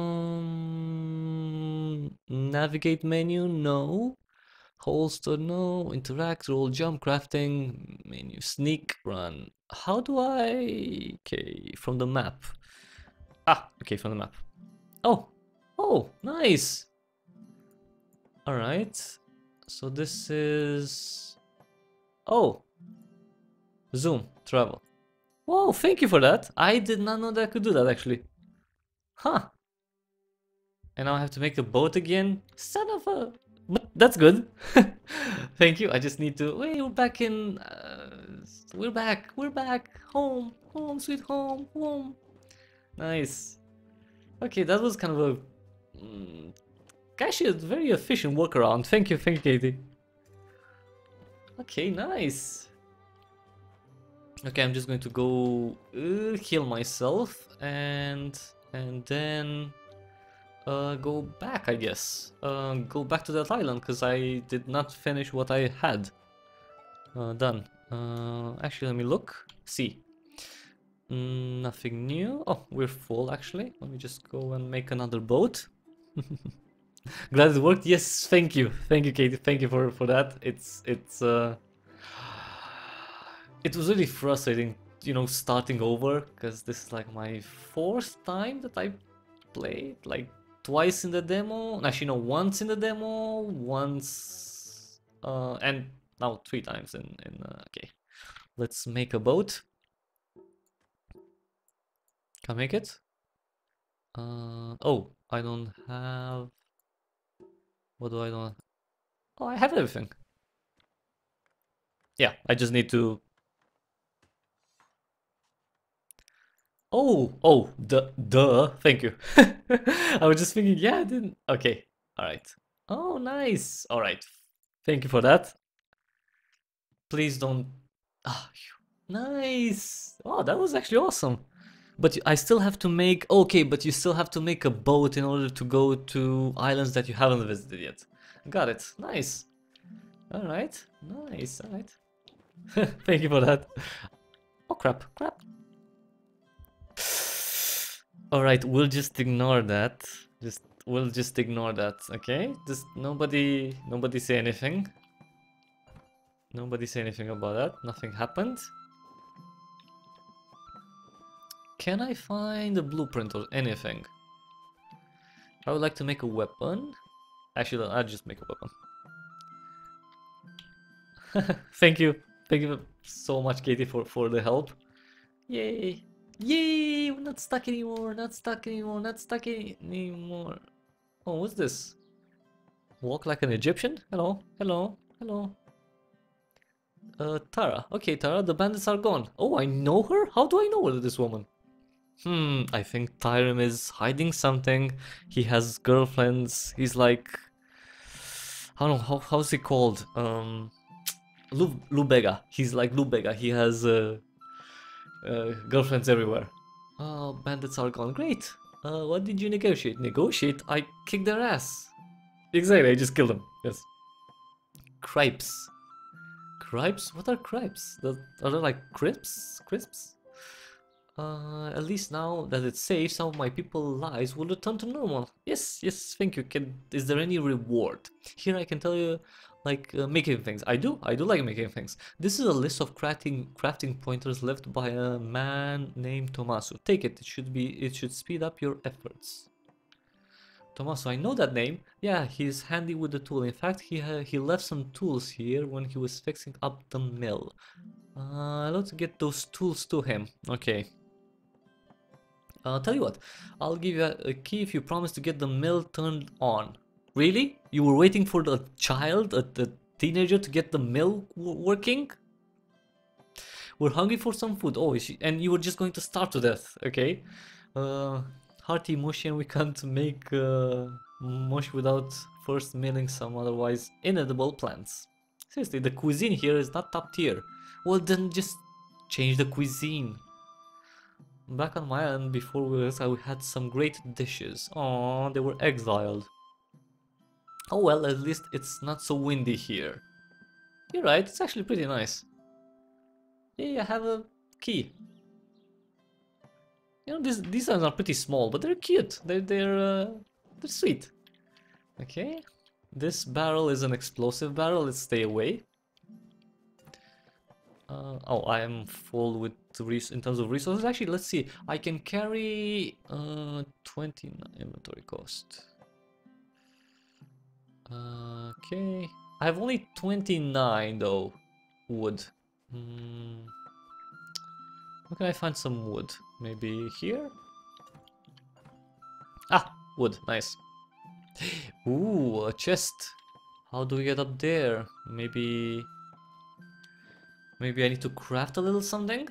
Um, navigate menu. No. Holster, no. Interact, roll, jump, crafting, menu, sneak, run. How do I... Okay, from the map. Ah, okay, from the map. Oh, oh, nice. All right. So this is... Oh. Zoom, travel. Whoa, thank you for that. I did not know that I could do that, actually. Huh. And now I have to make a boat again? Son of a... But that's good. Thank you. I just need to. Wait, we're back in. Uh, we're back. We're back. Home. Home, sweet home. Home. Nice. Okay, that was kind of a. Mm, actually, a very efficient workaround. Thank you. Thank you, Katie. Okay, nice. Okay, I'm just going to go uh, heal myself and and then. Uh, go back, I guess. Uh, go back to that island because I did not finish what I had uh, done. Uh, actually, let me look. See. Mm, nothing new. Oh, we're full actually. Let me just go and make another boat. Glad it worked. Yes, thank you, thank you, Katie. Thank you for for that. It's it's. Uh, it was really frustrating, you know, starting over because this is like my fourth time that I played. Like. Twice in the demo, actually no, once in the demo, once, uh, and now three times in, in uh, okay. Let's make a boat. Can I make it? Uh, oh, I don't have, what do I don't, oh, I have everything. Yeah, I just need to, oh, oh, duh, duh, thank you. I was just thinking, yeah, I didn't, okay, all right. Oh, nice, all right. Thank you for that. Please don't, ah, nice. Oh, that was actually awesome. But I still have to make... Okay, but you still have to make a boat in order to go to islands that you haven't visited yet. Got it. Nice. Alright. Nice. Alright. Thank you for that. Oh, crap. Crap. Alright, we'll just ignore that. Just... We'll just ignore that, okay? Just nobody... Nobody say anything. Nobody say anything about that. Nothing happened. Can I find a blueprint or anything? I would like to make a weapon. Actually, I'll just make a weapon. Thank you. Thank you so much, Katie, for, for the help. Yay. Yay! We're not stuck anymore. Not stuck anymore. Not stuck any anymore. Oh, what's this? Walk like an Egyptian? Hello. Hello. Hello. Uh, Tara. Okay, Tara, the bandits are gone. Oh, I know her? How do I know her, this woman? Hmm, I think Tyrim is hiding something. He has girlfriends. He's like... I don't know, how, how's he called? Um, Lu Lubega. He's like Lubega. He has uh, uh, girlfriends everywhere. Oh, bandits are gone. Great. Uh, what did you negotiate? Negotiate? I kicked their ass. Exactly, I just killed them. Yes. Cripes. Cripes? What are cripes? Are they like crisps? Crisps? Uh, at least now that it's safe, some of my people's lives will return to normal. Yes, yes, thank you. Can, is there any reward? Here I can tell you, like, uh, making things. I do, I do like making things. This is a list of crafting crafting pointers left by a man named Tommaso. Take it, it should be, it should speed up your efforts. Tommaso, I know that name. Yeah, he's handy with the tool. In fact, he uh, he left some tools here when he was fixing up the mill. Uh, let's get those tools to him. Okay. I'll uh, tell you what, I'll give you a, a key if you promise to get the mill turned on. Really? You were waiting for the child, a, a teenager, to get the mill working? We're hungry for some food. Oh, she, and you were just going to starve to death. Okay. Uh, hearty mushy, and we can't make uh, mush without first milling some otherwise inedible plants. Seriously, the cuisine here is not top tier. Well, then just change the cuisine. Back on my island before we left, we had some great dishes. Oh, they were exiled. Oh well, at least it's not so windy here. You're right, it's actually pretty nice. Yeah, I have a key. You know, these these ones are pretty small, but they're cute. They're they're uh, they're sweet. Okay, this barrel is an explosive barrel. Let's stay away. Uh, oh, I am full with res in terms of resources. Actually, let's see. I can carry uh, twenty-nine inventory cost. Uh, okay, I have only twenty-nine though. Wood. Hmm. Where can I find some wood? Maybe here? Ah, wood. Nice. Ooh, a chest. How do we get up there? Maybe... Maybe I need to craft a little something?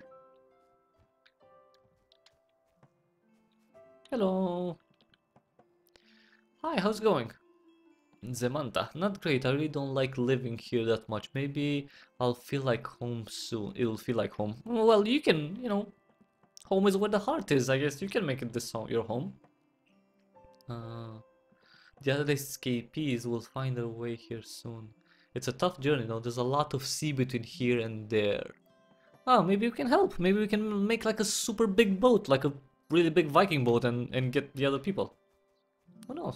Hello. Hi, how's it going? Zemanta, not great. I really don't like living here that much. Maybe I'll feel like home soon. It'll feel like home. Well, you can, you know, home is where the heart is. I guess you can make it this home, your home. Uh, the other escapees will find their way here soon. It's a tough journey though. There's a lot of sea between here and there. Oh, maybe we can help. Maybe we can make like a super big boat, like a really big Viking boat, and, and get the other people. Who knows?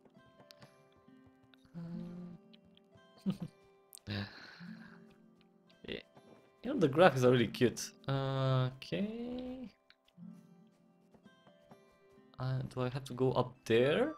Uh... yeah. You know, the graphics are really cute. Uh, okay. Uh, do I have to go up there?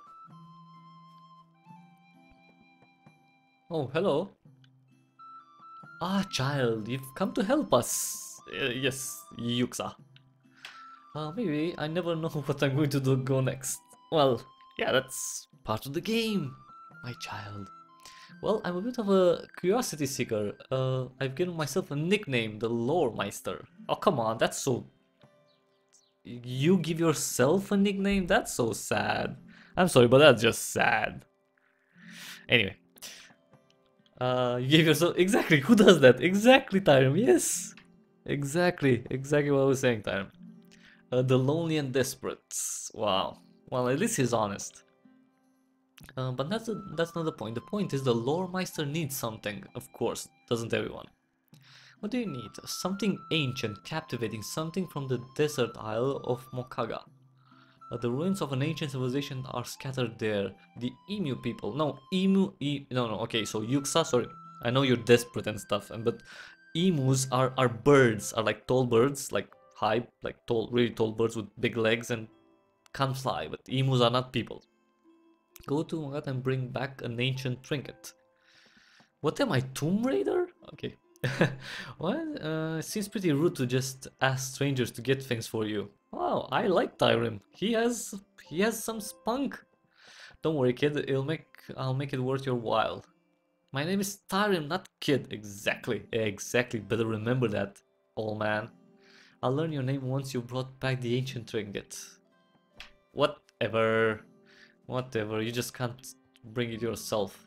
Oh, hello. Ah, child, you've come to help us. Uh, yes, Yuxa. Uh, maybe I never know what I'm going to do go next. Well, yeah, that's part of the game, my child. Well, I'm a bit of a curiosity seeker. Uh, I've given myself a nickname, the Lore Meister. Oh, come on, that's so... You give yourself a nickname? That's so sad. I'm sorry, but that's just sad. Anyway. Uh, you gave yourself... Exactly, who does that? Exactly, Tyrim, yes! Exactly, exactly what I was saying, Tyrim. Uh, the lonely and desperate. Wow. Well, at least he's honest. Uh, but that's a, that's not the point. The point is the lore meister needs something, of course, doesn't everyone? What do you need? Something ancient, captivating, something from the desert isle of Mokaga. Uh, the ruins of an ancient civilization are scattered there. The emu people. No, emu. E no, no. Okay, so Yuxa. Sorry, I know you're desperate and stuff, and but emus are are birds. Are like tall birds, like high, like tall, really tall birds with big legs and can fly. But emus are not people. Go to Mogat and bring back an ancient trinket. What am I, Tomb Raider? Okay. What? Uh, it seems pretty rude to just ask strangers to get things for you. Wow, I like Tyrim. He has he has some spunk. Don't worry, kid. It'll make I'll make it worth your while. My name is Tyrim, not kid. Exactly, exactly. Better remember that, old man. I'll learn your name once you brought back the ancient trinket. Whatever, whatever. You just can't bring it yourself.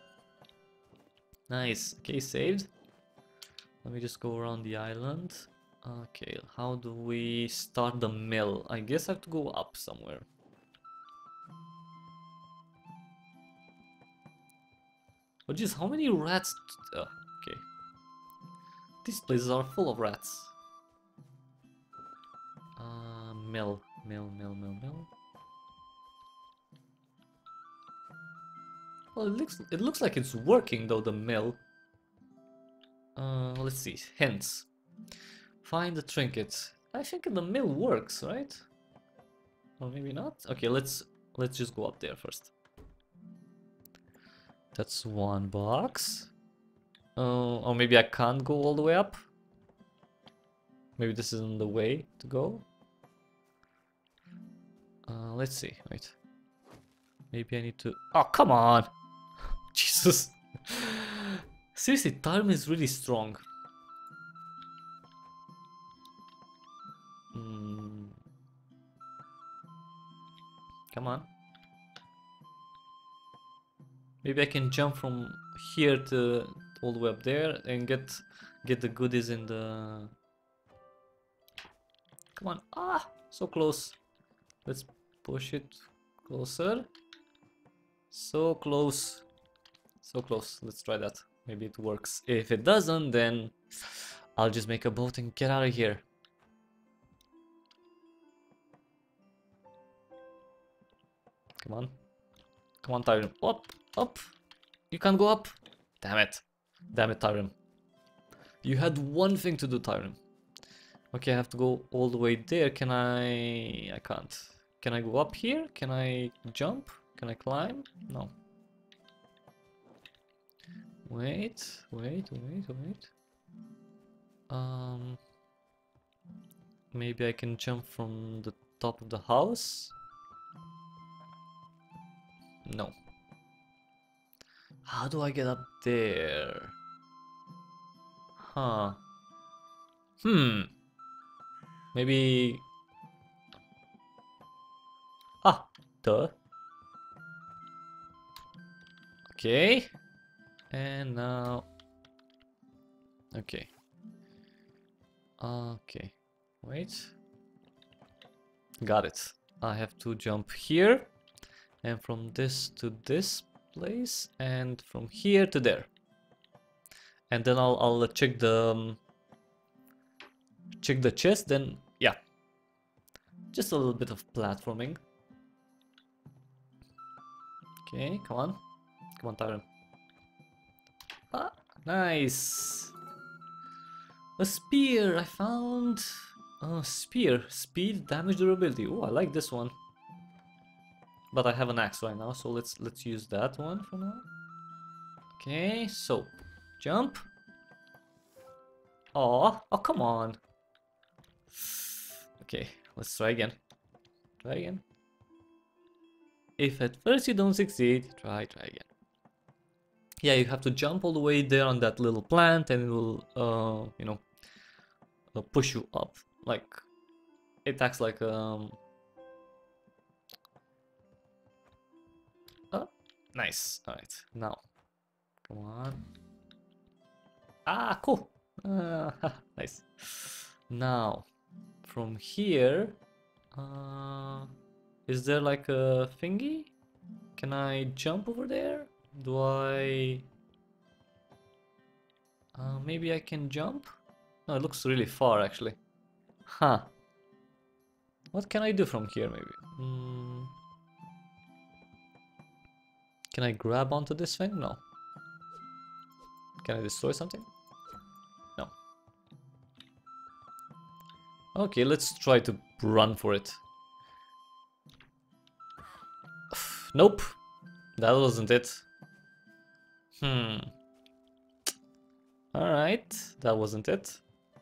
Nice. Okay, saved. Let me just go around the island. Okay, how do we start the mill? I guess I have to go up somewhere. Oh jeez, how many rats? Uh, okay. These places are full of rats. Uh, mill, mill, mill, mill, mill. Well, it looks it looks like it's working though, the mill. Uh, let's see. Hints. Find the trinket. I think the mill works, right? Or maybe not. Okay, let's let's just go up there first. That's one box. Uh, or maybe I can't go all the way up. Maybe this isn't the way to go. Uh, let's see. Wait. Maybe I need to. Oh, come on! Jesus. Seriously, Tyrim is really strong. Mm. Come on. Maybe I can jump from here to all the way up there and get get the goodies in the. Come on! Ah, so close. Let's push it closer. So close. So close. Let's try that. Maybe it works. If it doesn't, then I'll just make a boat and get out of here. Come on. Come on, Tyrim. Up! Up! You can't go up! Damn it. Damn it, Tyrim. You had one thing to do, Tyrim. Okay, I have to go all the way there. Can I... I can't. Can I go up here? Can I jump? Can I climb? No. Wait, wait, wait, wait. Um... Maybe I can jump from the top of the house? No. How do I get up there? Huh. Hmm. Maybe... Ah, duh. Okay. And now... Okay. Okay. Wait. Got it. I have to jump here. And from this to this place. And from here to there. And then I'll, I'll check the... Um, check the chest, then... Yeah. Just a little bit of platforming. Okay, come on. Come on, Tyrim. Ah, nice. A spear. I found a spear. Speed, damage, durability. Oh, I like this one. But I have an axe right now, so let's let's use that one for now. Okay, so jump. Oh, oh, come on. Okay, let's try again. Try again. If at first you don't succeed, try, try again. Yeah, you have to jump all the way there on that little plant and it will, uh, you know, uh, push you up. Like, it acts like, um... Oh, nice. Alright, now. Come on. Ah, cool. Uh, nice. Now, from here... Uh, is there like a thingy? Can I jump over there? Do I... Uh, maybe I can jump? No, it looks really far actually. Huh. What can I do from here maybe? Mm. Can I grab onto this thing? No. Can I destroy something? No. Okay, let's try to run for it. Nope. That wasn't it. Hmm. Alright, that wasn't it.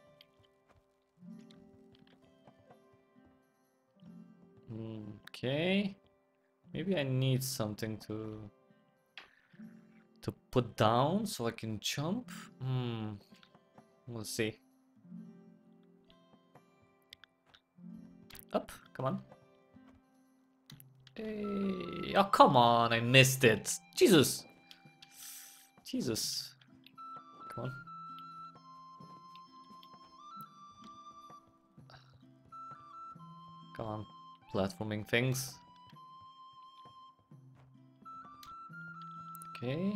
Okay. Maybe I need something to to put down so I can jump. Hmm. We'll see. Up, come on. Hey. Oh, come on, I missed it. Jesus. Jesus. Come on. Come on. Platforming things. Okay.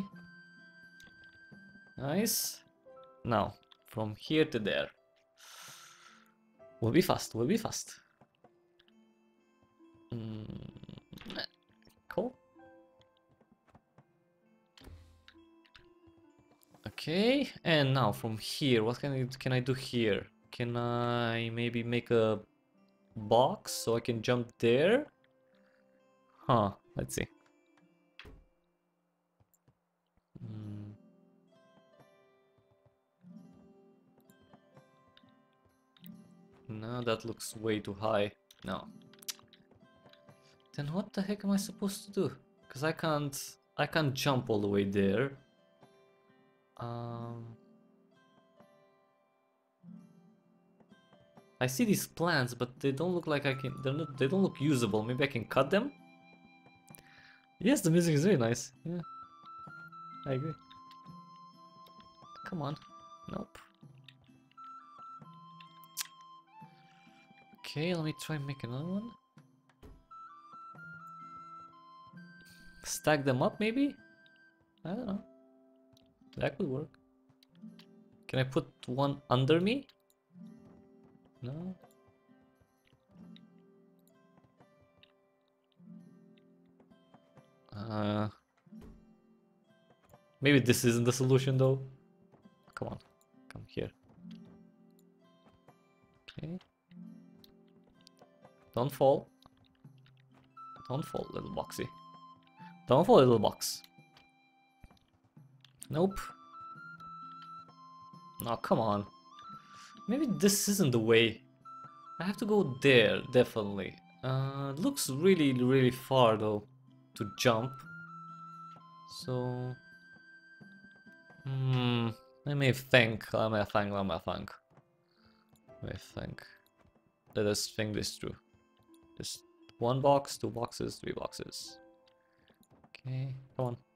Nice. Now, from here to there. We'll be fast, we'll be fast. Mm, cool. Okay, and now from here, what can I can I do here? Can I maybe make a box so I can jump there? Huh, let's see. Mm. No, that looks way too high. No. Then what the heck am I supposed to do? Because I can't I can't jump all the way there. Um I see these plants, but they don't look like I can they're not they don't look usable. Maybe I can cut them? Yes, the music is very nice. Yeah. I agree. Come on. Nope. Okay, let me try and make another one. Stack them up maybe? I don't know. That could work. Can I put one under me? No. Uh, maybe this isn't the solution though. Come on, come here. Okay. Don't fall. Don't fall, little boxy. Don't fall, little box. Nope. No, come on. Maybe this isn't the way. I have to go there, definitely. Uh, looks really, really far though to jump. So, hmm. Let me think. Let me think. Let me think. Let me think. Let us think this through. Just one box, two boxes, three boxes. Okay, come on.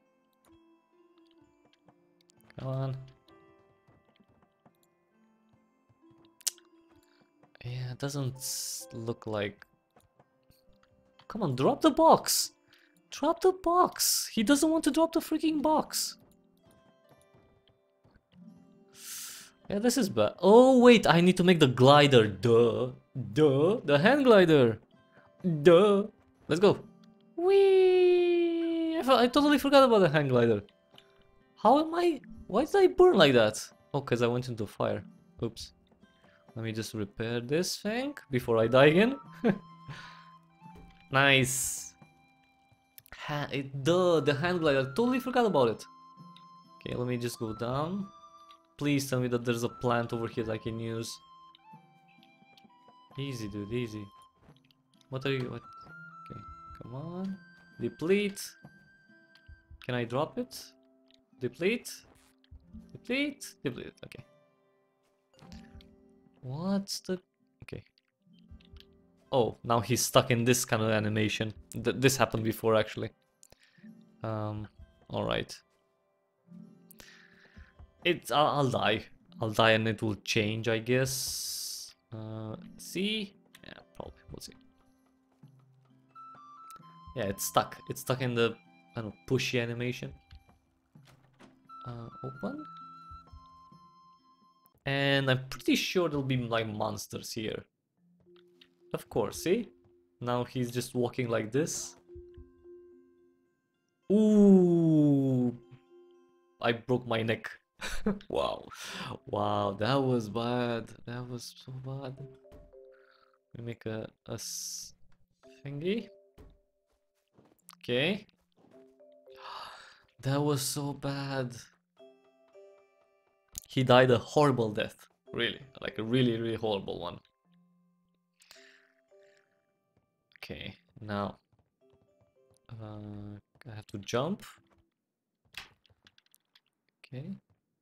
Come on. Yeah, it doesn't look like... Come on, drop the box! Drop the box! He doesn't want to drop the freaking box! Yeah, this is bad. Oh, wait, I need to make the glider. Duh. Duh. The hand glider. Duh. Let's go. Whee! I, I totally forgot about the hang glider. How am I... Why did I burn like that? Oh, because I went into fire. Oops. Let me just repair this thing before I die again. Nice. Ha it, duh, the hand glider. Totally forgot about it. Okay, let me just go down. Please tell me that there's a plant over here that I can use. Easy, dude, easy. What are you... What? Okay, come on. Deplete. Can I drop it? Deplete. Deplete. Deplete. Okay. What's the... Okay. Oh, now he's stuck in this kind of animation. Th this happened before, actually. Um, alright. It's... I'll, I'll die. I'll die and it will change, I guess. Uh, see? Yeah, probably. We'll see. Yeah, it's stuck. It's stuck in the, I don't know, pushy animation. Uh, open. And I'm pretty sure there'll be like monsters here. Of course, see? Now he's just walking like this. Ooh! I broke my neck. Wow. Wow, that was bad. That was so bad. We make a, a s thingy. Okay. That was so bad. He died a horrible death. Really. Like a really, really horrible one. Okay, now uh, I have to jump. Okay.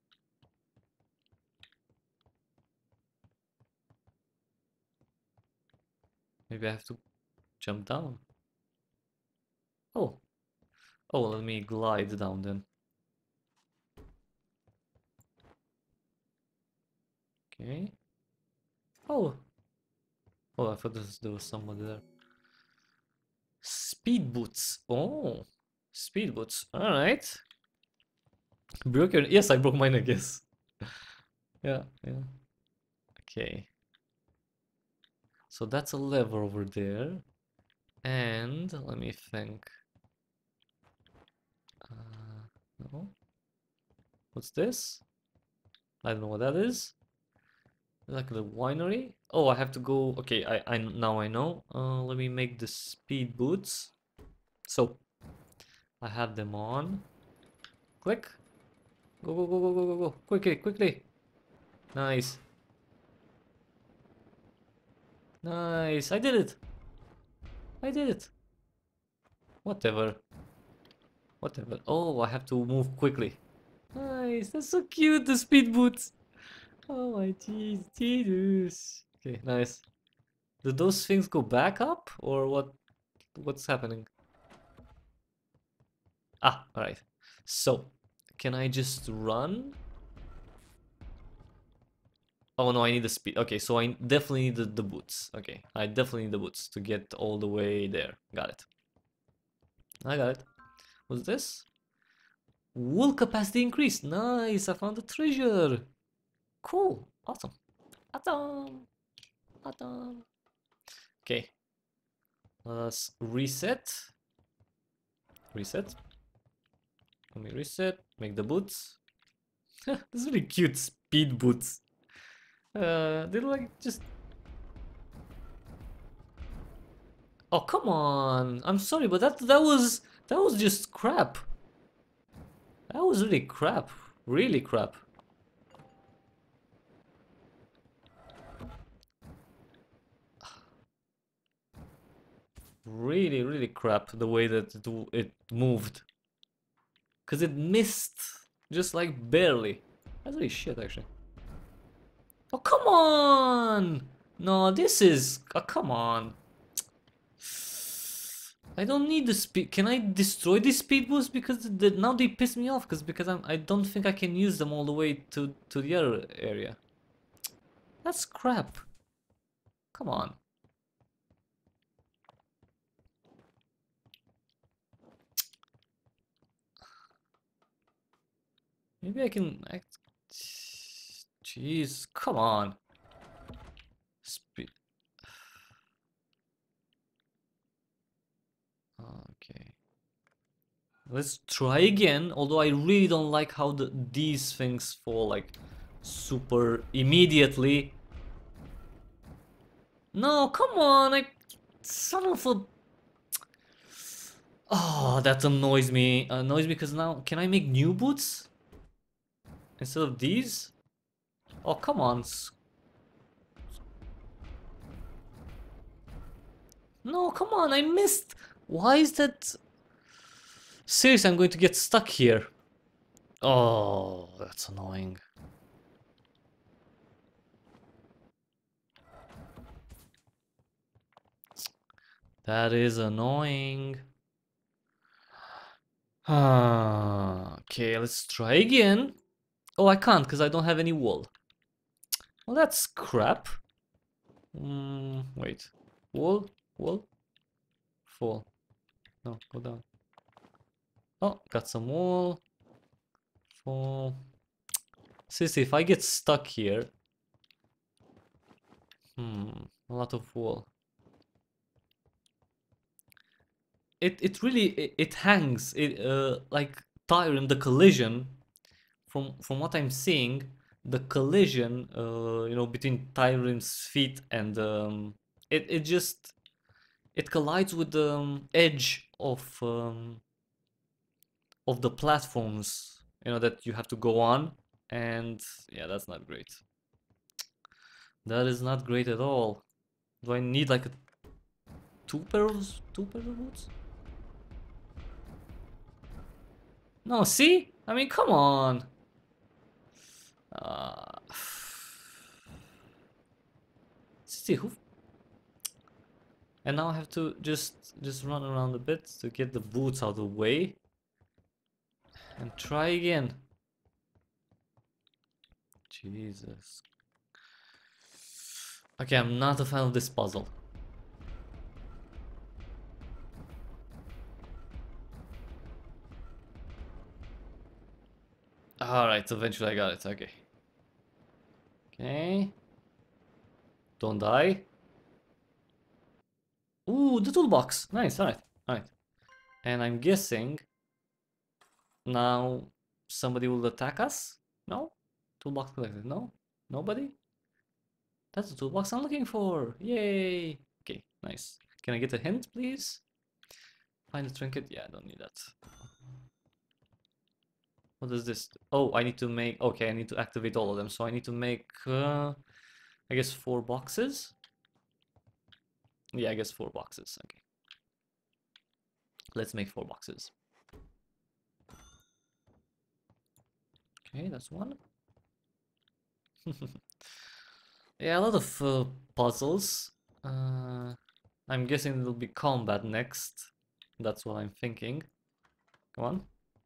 Maybe I have to jump down. Oh. Oh, let me glide down then. Okay. Oh. Oh, I thought this, there was somebody there. Speed boots. Oh. Speed boots. Alright. Broke your... Yes, I broke mine, I guess. Yeah, yeah. Okay. So that's a lever over there. And let me think. Uh, no. What's this? I don't know what that is. Like the winery? Oh, I have to go. Okay, I, I now I know. Uh, let me make the speed boots. So I have them on. Click. Go go go go go go go. Quickly, quickly. Nice. Nice. I did it. I did it. Whatever. Whatever. Oh, I have to move quickly. Nice. That's so cute. The speed boots. Oh my jeez, Jesus. Okay, nice. Do those things go back up or what? What's happening? Ah, alright. So, can I just run? Oh no, I need the speed. Okay, so I definitely need the, the boots. Okay, I definitely need the boots to get all the way there. Got it. I got it. What's this? Wool capacity increase. Nice, I found the treasure. Cool. Awesome. Awesome. Awesome. Okay. Let's reset. Reset. Let me reset. Make the boots. This is really cute. Speed boots. Uh, they're like just... Oh, come on. I'm sorry, but that that was that was just crap. That was really crap. Really crap. Really, really crap the way that it, it moved. Because it missed. Just like barely. That's really shit, actually. Oh, come on! No, this is... Oh, come on. I don't need the speed. Can I destroy these speed boosts? Because the, now they piss me off. Because because I'm, I don't think I can use them all the way to, to the other area. That's crap. Come on. Maybe I can... I, jeez, come on. Speed. Okay. Let's try again. Although I really don't like how the, these things fall like super immediately. No, come on. I... Son of a... Oh, that annoys me. Annoys me because now... Can I make new boots? Instead of these? Oh, come on. No, come on. I missed. Why is that... Seriously, I'm going to get stuck here. Oh, that's annoying. That is annoying. Ah, okay, let's try again. Oh, I can't because I don't have any wool. Well, that's crap. Mm, wait. Wool? Wool? Full. No, go down. Oh, got some wool. Oh. Seriously, if I get stuck here... Hmm, a lot of wool. It it really it, it hangs. It uh like Tyrim, the collision. From from what I'm seeing, the collision, uh, you know, between Tyrim's feet and um, it it just it collides with the um, edge of um, of the platforms, you know, that you have to go on, and yeah, that's not great. That is not great at all. Do I need like a two pair of two pair of boots? No, see? I mean, come on. Uh, see who? And now I have to just just run around a bit to get the boots out of the way and try again. Jesus. Okay, I'm not a fan of this puzzle. Alright, eventually I got it. Okay. Okay. Don't die. Ooh, the toolbox. Nice, alright. Alright. And I'm guessing now somebody will attack us? No? Toolbox collected. No? Nobody? That's the toolbox I'm looking for. Yay. Okay, nice. Can I get a hint, please? Find the trinket? Yeah, I don't need that. What is this? Oh, I need to make... Okay, I need to activate all of them. So I need to make, uh, I guess, four boxes? Yeah, I guess four boxes. Okay. Let's make four boxes. Okay, that's one. Yeah, a lot of uh, puzzles. Uh, I'm guessing it'll be combat next. That's what I'm thinking. Come on.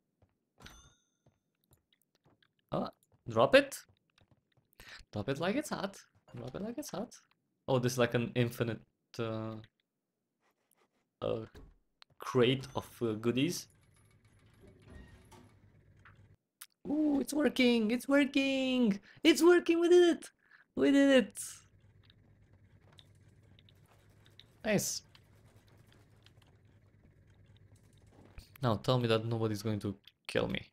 Oh, drop it. Drop it like it's hot. Drop it like it's hot. Oh, this is like an infinite uh, uh, crate of uh, goodies. Ooh, it's working! It's working! It's working! We did it! We did it! Nice. Now tell me that nobody's going to kill me.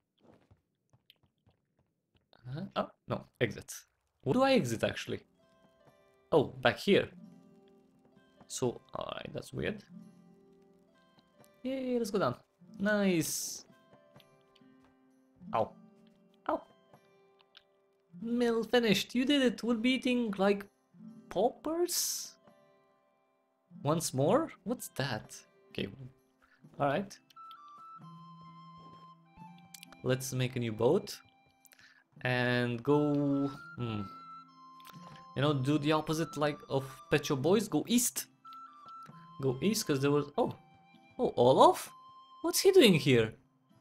Uh, oh, no, exit. Where do I exit actually? Oh, back here. So, alright, that's weird. Yay, let's go down. Nice. Ow. Ow. Mill finished. You did it. We'll be eating like poppers? Once more? What's that? Okay. Alright. Let's make a new boat. And go... Hmm. You know, do the opposite like of Pet Shop Boys. Go east. Go east because there was... Oh. Oh, Olaf? What's he doing here?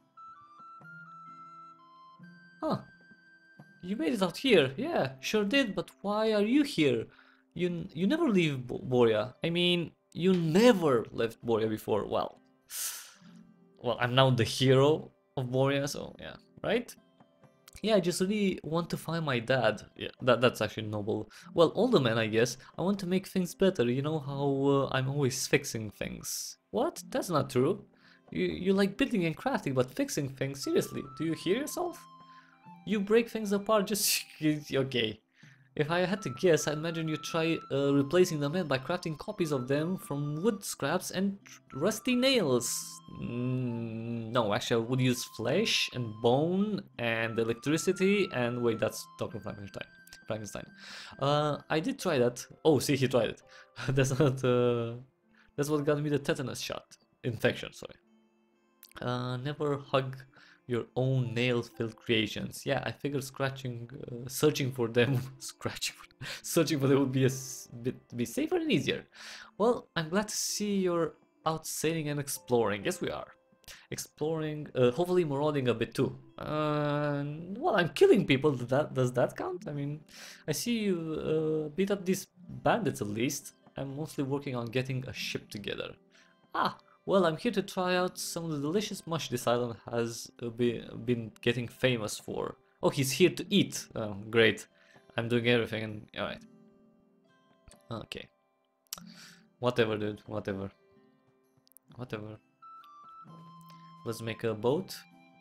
Huh. You made it out here. Yeah, sure did. But why are you here? You you never leave Bo Borja. I mean, you never left Borja before. Well, well, I'm now the hero of Borja, so yeah, right? Yeah, I just really want to find my dad. Yeah, that that's actually noble. Well, all the men, I guess. I want to make things better. You know how uh, I'm always fixing things. What? That's not true. You you like building and crafting, but fixing things? Seriously, do you hear yourself? You break things apart just... okay. If I had to guess, I imagine you try uh, replacing the men by crafting copies of them from wood scraps and rusty nails. Mm, no, actually I would use flesh and bone and electricity and... Wait, that's Doctor Frankenstein. Frankenstein. Uh, I did try that. Oh, see, he tried it. That's not... Uh, that's what got me the tetanus shot. Infection, sorry. Uh, never hug your own nail-filled creations. Yeah, I figured scratching, uh, searching for them, scratching, for, searching for them would be a bit be safer and easier. Well, I'm glad to see you're out sailing and exploring. Yes, we are. Exploring, uh, hopefully marauding a bit too. Uh, well, I'm killing people. Does that, does that count? I mean, I see you uh, beat up these bandits at least. I'm mostly working on getting a ship together. Ah, Well, I'm here to try out some of the delicious mush this island has uh, be, been getting famous for. Oh, he's here to eat. Oh, great. I'm doing everything and... Alright. Okay. Whatever, dude. Whatever. Whatever. Let's make a boat.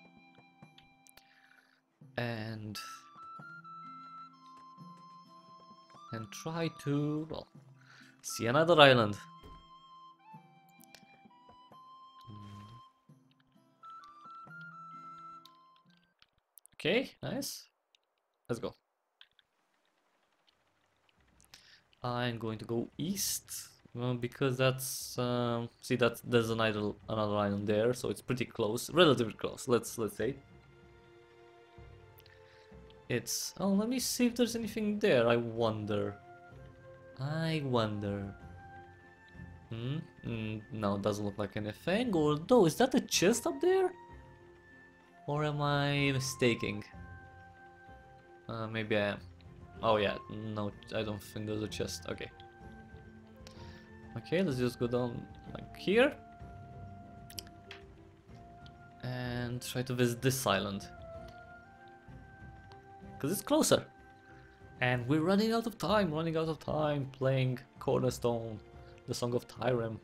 And... And try to... Well, see another island. Okay, nice. Let's go. I'm going to go east well, because that's um, see that there's an idol, another island there, so it's pretty close, relatively close. Let's let's say it's. Oh, let me see if there's anything there. I wonder. I wonder. Hmm. Mm, no, it doesn't look like anything. Although, is that a chest up there? Or am I mistaking? Uh, maybe I am. Oh yeah, no, I don't think there's a chest. Okay. Okay, let's just go down like here. And try to visit this island. Because it's closer. And we're running out of time, running out of time playing Cornerstone, the Song of Tyrim.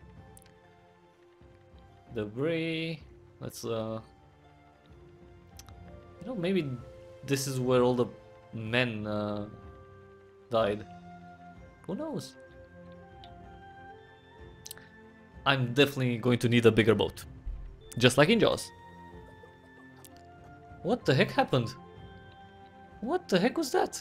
Debris. Let's uh you know, maybe this is where all the men uh, died. Who knows? I'm definitely going to need a bigger boat. Just like in Jaws. What the heck happened? What the heck was that?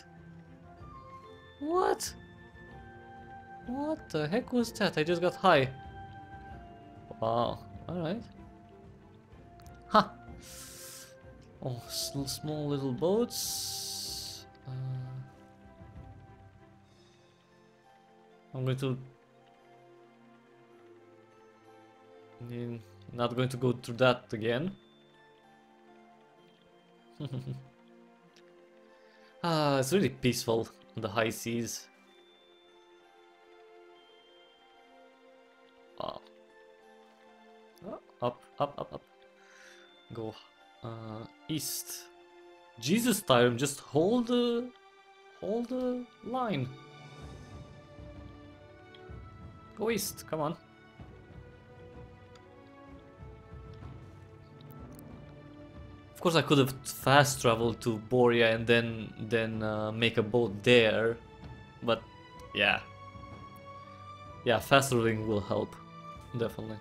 What? What the heck was that? I just got high. Wow. Alright. Ha! Oh, small little boats. Uh, I'm going to... I'm not going to go through that again. Ah, it's really peaceful on the high seas. Wow. Oh, up, up, up, up. Go uh, east. Jesus, Tyrim, just hold the, hold the line. Go east, come on. Of course, I could have fast traveled to Borja and then then uh, make a boat there, but yeah, yeah, fast traveling will help, definitely.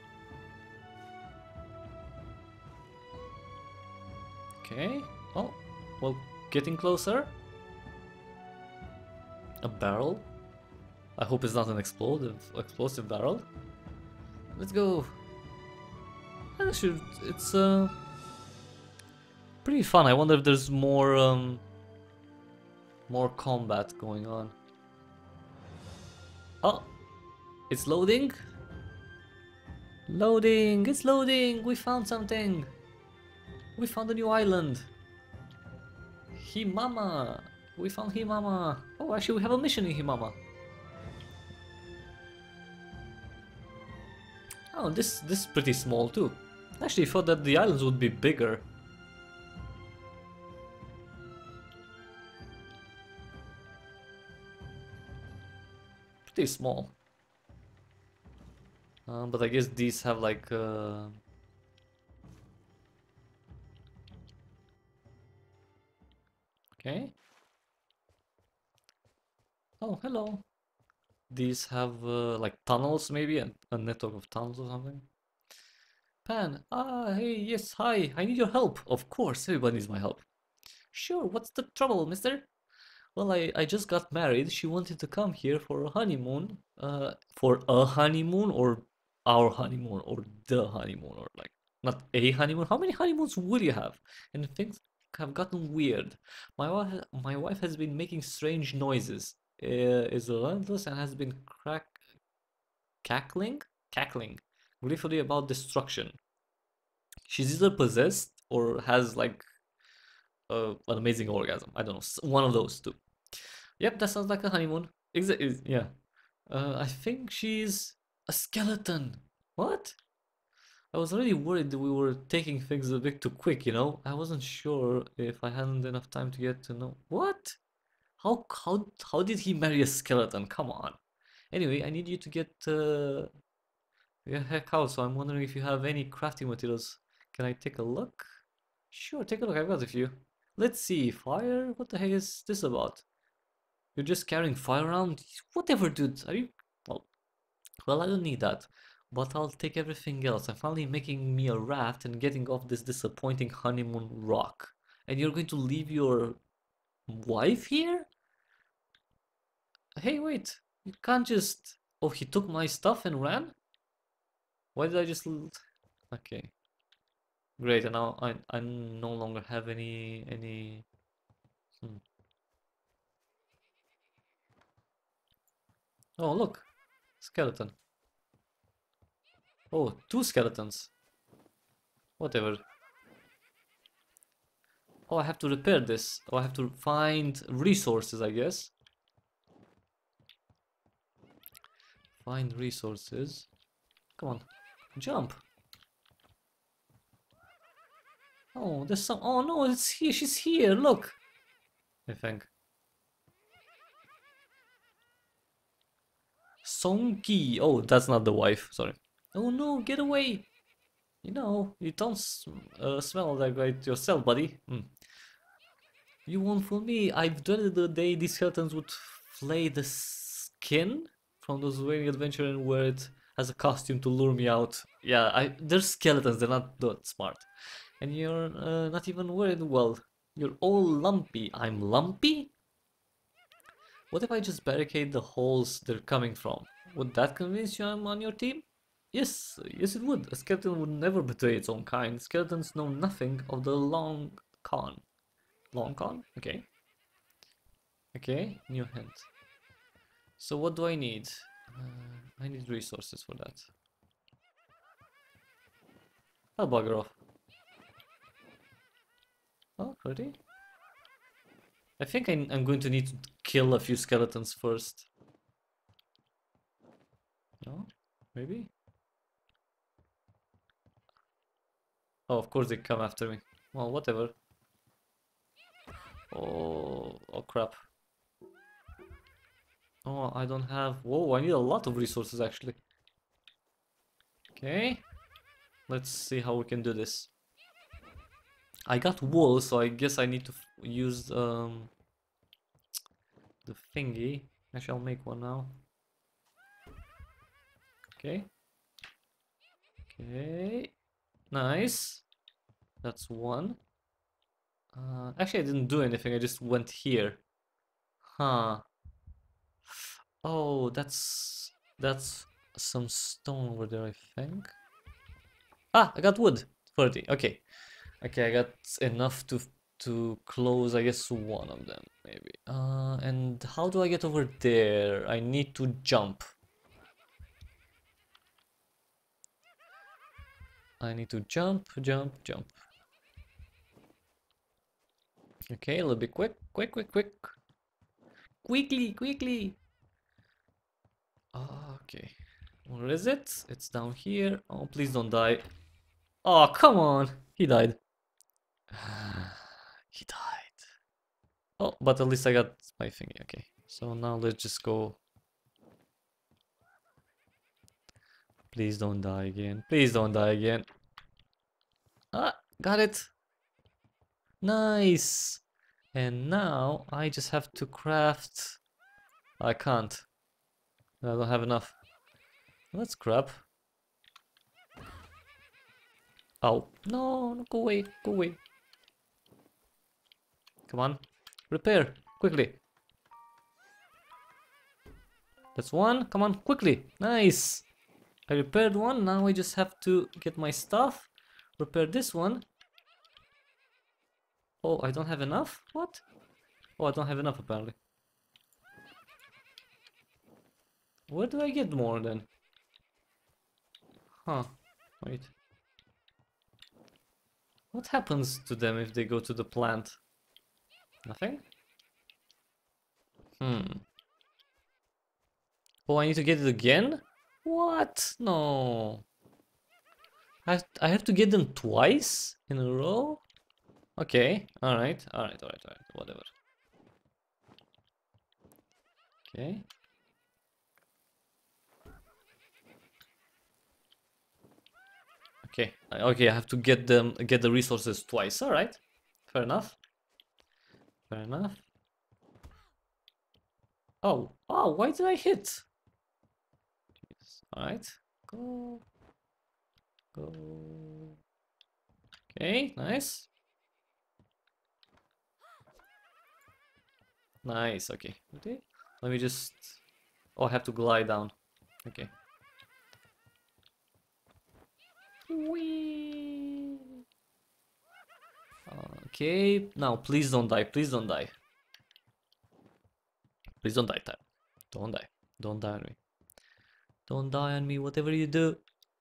Okay. Oh, well, getting closer. A barrel. I hope it's not an explosive explosive barrel. Let's go. Actually, it's uh. pretty fun. I wonder if there's more um, more combat going on. Oh, it's loading. Loading, it's loading. We found something. We found a new island. Himama. We found Himama. Oh, actually, we have a mission in Himama. Oh, this this is pretty small too. Actually, I thought that the islands would be bigger. Pretty small. Um, but I guess these have like uh... okay. Oh, hello. These have uh, like tunnels, maybe a, a network of tunnels or something. Pan, ah, hey, yes, hi. I need your help. Of course, everybody needs my help. Sure. What's the trouble, mister? Well, I, I just got married. She wanted to come here for a honeymoon. Uh, for a honeymoon or our honeymoon or the honeymoon or like not a honeymoon. How many honeymoons will you have? And things have gotten weird. My wife, my wife has been making strange noises. Uh, is relentless and has been crack, cackling, cackling, gleefully about destruction. She's either possessed or has like uh, an amazing orgasm. I don't know, one of those two. Yep, that sounds like a honeymoon. Exa yeah. Uh, I think she's a skeleton. What? I was already worried that we were taking things a bit too quick, you know? I wasn't sure if I hadn't enough time to get to know. What? How how how did he marry a skeleton? Come on. Anyway, I need you to get uh yeah, heck out, so I'm wondering if you have any crafting materials. Can I take a look? Sure, take a look, I've got a few. Let's see, fire? What the heck is this about? You're just carrying fire around? Whatever, dude. Are you... Well, well, I don't need that. But I'll take everything else. I'm finally making me a raft and getting off this disappointing honeymoon rock. And you're going to leave your wife here? Hey, wait. You can't just... Oh, he took my stuff and ran? Why did I just... Okay. Great, and now I, I no longer have any... any... Hmm. Oh, look. Skeleton. Oh, two skeletons. Whatever. Oh, I have to repair this. Oh, I have to find resources, I guess. Find resources. Come on. Jump. Oh, there's some... Oh, no, it's here. She's here. Look. I think. Song Ki. Oh, that's not the wife. Sorry. Oh, no. Get away. You know, you don't uh, smell that great yourself, buddy. Mm. You won't fool me. I've dreaded the day these skeletons would flay the skin from those waiting adventure and wear it as a costume to lure me out. Yeah, I they're skeletons. They're not that smart. And you're uh, not even wearing well. You're all lumpy. I'm lumpy? What if I just barricade the holes they're coming from? Would that convince you I'm on your team? Yes, yes it would. A skeleton would never betray its own kind. Skeletons know nothing of the long con. Long con? Okay. Okay, new hint. So what do I need? Uh, I need resources for that. I'll bugger off. Oh, ready? I think I, I'm going to need to kill a few skeletons first. No? Maybe? Oh, of course they come after me. Well, whatever. Oh, oh crap. Oh, I don't have... Whoa, I need a lot of resources actually. Okay. Let's see how we can do this. I got wool, so I guess I need to f use um, the thingy. Actually, I'll make one now. Okay. Okay. Nice. That's one. Uh, actually, I didn't do anything. I just went here. Huh. Oh, that's that's some stone over there, I think. Ah, I got wood. thirty. Okay. Okay, I got enough to to close, I guess, one of them, maybe. Uh, and how do I get over there? I need to jump. I need to jump, jump, jump. Okay, a little bit quick, quick, quick, quick. Quickly, quickly. Okay. Where is it? It's down here. Oh, please don't die. Oh, come on. He died. He died. Oh, but at least I got my thingy. Okay. So now let's just go. Please don't die again. Please don't die again. Ah, got it. Nice. And now I just have to craft. I can't. I don't have enough. That's crap. Oh, no, no, go away, go away. Come on, repair, quickly. That's one, come on, quickly, nice. I repaired one, now I just have to get my stuff. Repair this one. Oh, I don't have enough? What? Oh, I don't have enough apparently. Where do I get more then? Huh, wait. What happens to them if they go to the plant? Nothing? Hmm. Oh, I need to get it again? What? No. I have, I have to get them twice in a row? Okay, alright, alright, alright, alright, whatever. Okay. Okay, I- okay, I have to get them, get the resources twice, alright. Fair enough. Fair enough. Oh, oh, why did I hit? Alright, go, go. Okay, nice. Nice, okay. Okay, let me just... Oh, I have to glide down. Okay. Whee! Okay, now please don't die, please don't die. Please don't die, Tyler. Don't die. Don't die on me. Don't die on me, whatever you do.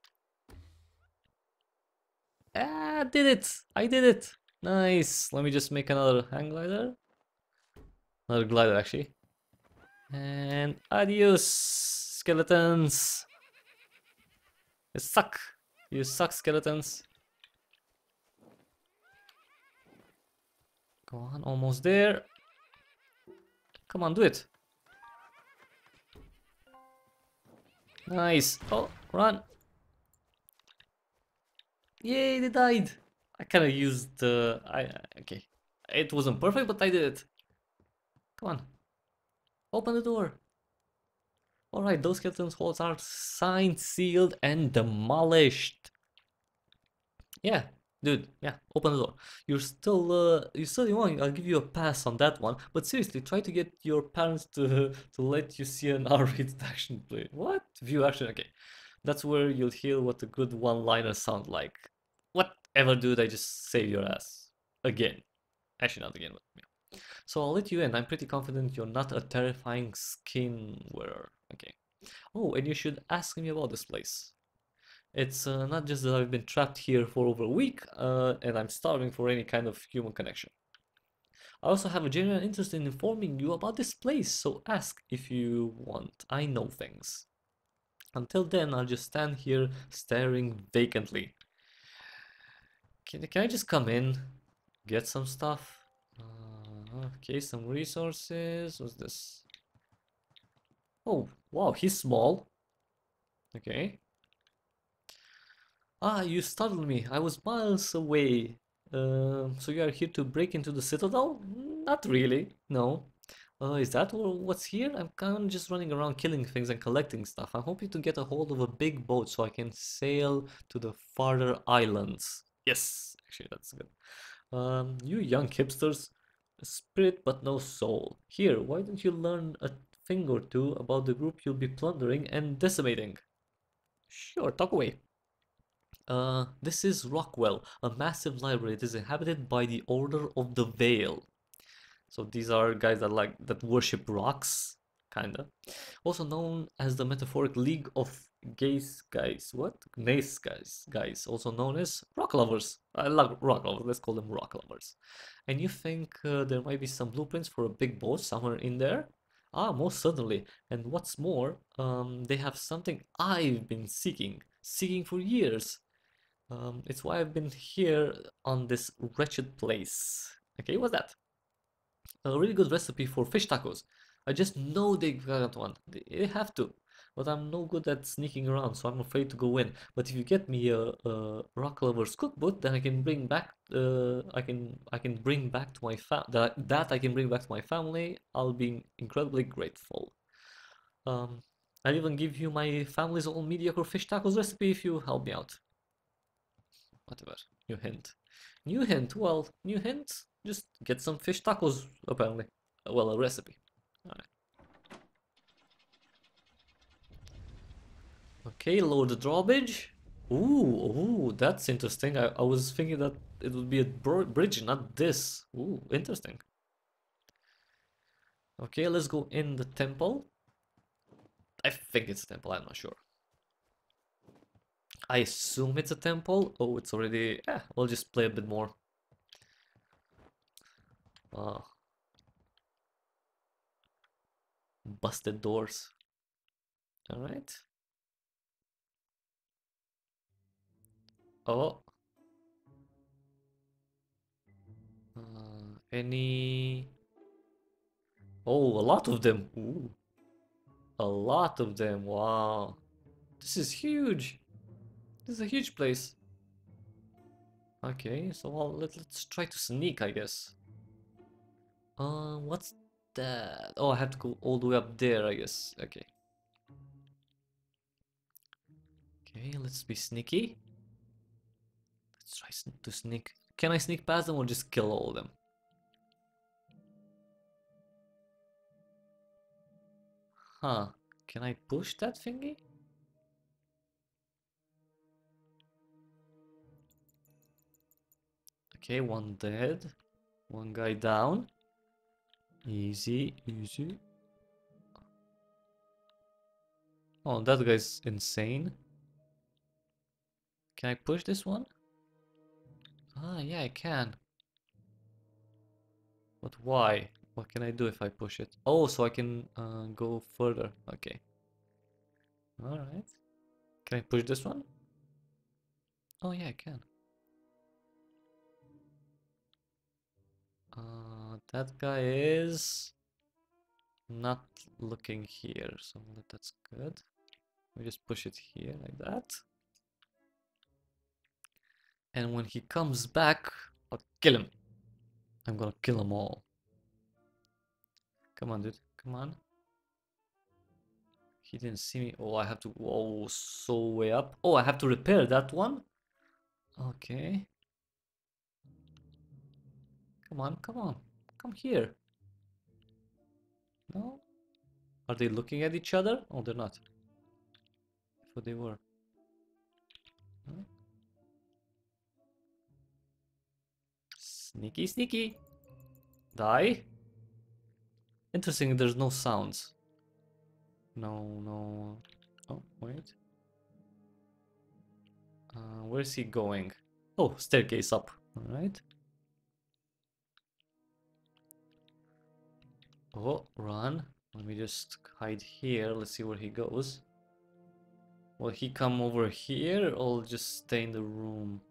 Ah, did it! I did it! Nice. Let me just make another hang glider. Another glider, actually. And adios, skeletons. You suck. You suck, skeletons. Go on, almost there. Come on, do it. Nice. Oh, run. Yay, they died. I kind of used the... I okay. It wasn't perfect, but I did it. Come on. Open the door. Alright, those skeleton halls are signed, sealed, and demolished. Yeah, dude, yeah, open the door. You're still, uh, you're still young, I'll give you a pass on that one. But seriously, try to get your parents to to let you see an R-rated action play. What? View action, okay. That's where you'll hear what a good one-liner sound like. Whatever, dude, I just save your ass. Again. Actually, not again, but yeah. So I'll let you in. I'm pretty confident you're not a terrifying skin wearer. Okay. Oh, and you should ask me about this place. It's uh, not just that I've been trapped here for over a week, uh, and I'm starving for any kind of human connection. I also have a genuine interest in informing you about this place, so ask if you want. I know things. Until then, I'll just stand here staring vacantly. Can, can I just come in? Get some stuff? Uh, okay, some resources. What's this? Oh, wow, he's small. Okay. Ah, you startled me. I was miles away. Um, so you are here to break into the citadel? Not really, no. Uh, is that wh- what's here? I'm kind of just running around killing things and collecting stuff. I'm hoping to get a hold of a big boat so I can sail to the farther islands. Yes, actually that's good. Um, you young hipsters, a spirit but no soul. Here, why don't you learn a thing or two about the group you'll be plundering and decimating? Sure, talk away. Uh, this is Rockwell, a massive library. It is inhabited by the Order of the Veil. So these are guys that like that worship rocks, kinda. Also known as the metaphoric League of Gays guys. What? Nice guys, guys. Also known as rock lovers. I love rock lovers. Let's call them rock lovers. And you think uh, there might be some blueprints for a big boss somewhere in there? Ah, most certainly. And what's more, um, they have something I've been seeking, seeking for years. Um, it's why I've been here on this wretched place. Okay, what's that? A really good recipe for fish tacos. I just know they got one. They they have to. But I'm no good at sneaking around, so I'm afraid to go in. But if you get me a, a rock lover's cookbook, then I can bring back. Uh, I can I can bring back to my fam that that I can bring back to my family. I'll be incredibly grateful. Um, I'll even give you my family's old mediocre fish tacos recipe if you help me out. Whatever. New hint. New hint. Well, new hint. Just get some fish tacos, apparently. Uh, Well, a recipe. Alright. Okay, lower the drawbridge. Ooh, ooh, that's interesting. I, I was thinking that it would be a br bridge, not this. Ooh, interesting. Okay, let's go in the temple. I think it's a temple, I'm not sure. I assume it's a temple. Oh, it's already... Yeah, we'll just play a bit more. Uh, busted doors. Alright. Oh. Uh, any... Oh, a lot of them. Ooh. A lot of them. Wow. This is huge. This is a huge place. Okay, so well, let, let's try to sneak, I guess. Uh, what's that? Oh, I have to go all the way up there, I guess. Okay. Okay, let's be sneaky. Let's try sn to sneak. Can I sneak past them or just kill all of them? Huh. Can I push that thingy? Okay, one dead. One guy down. Easy, easy. Oh, that guy's insane. Can I push this one? Ah, yeah, I can. But why? What can I do if I push it? Oh, so I can uh, go further. Okay. Alright. Can I push this one? Oh, yeah, I can. Uh, that guy is not looking here, so that's good. We just push it here like that. And when he comes back, I'll kill him. I'm gonna kill them all. Come on, dude. Come on. He didn't see me. Oh, I have to. Oh, so way up. Oh, I have to repair that one. Okay. Come on, come on. Come here. No? Are they looking at each other? Oh, they're not. I thought they were. Huh? Sneaky, sneaky. Die. Interesting, there's no sounds. No, no. Oh, wait. Uh, where is he going? Oh, staircase up. Alright. Oh, run. Let me just hide here. Let's see where he goes. Will he come over here or just stay in the room?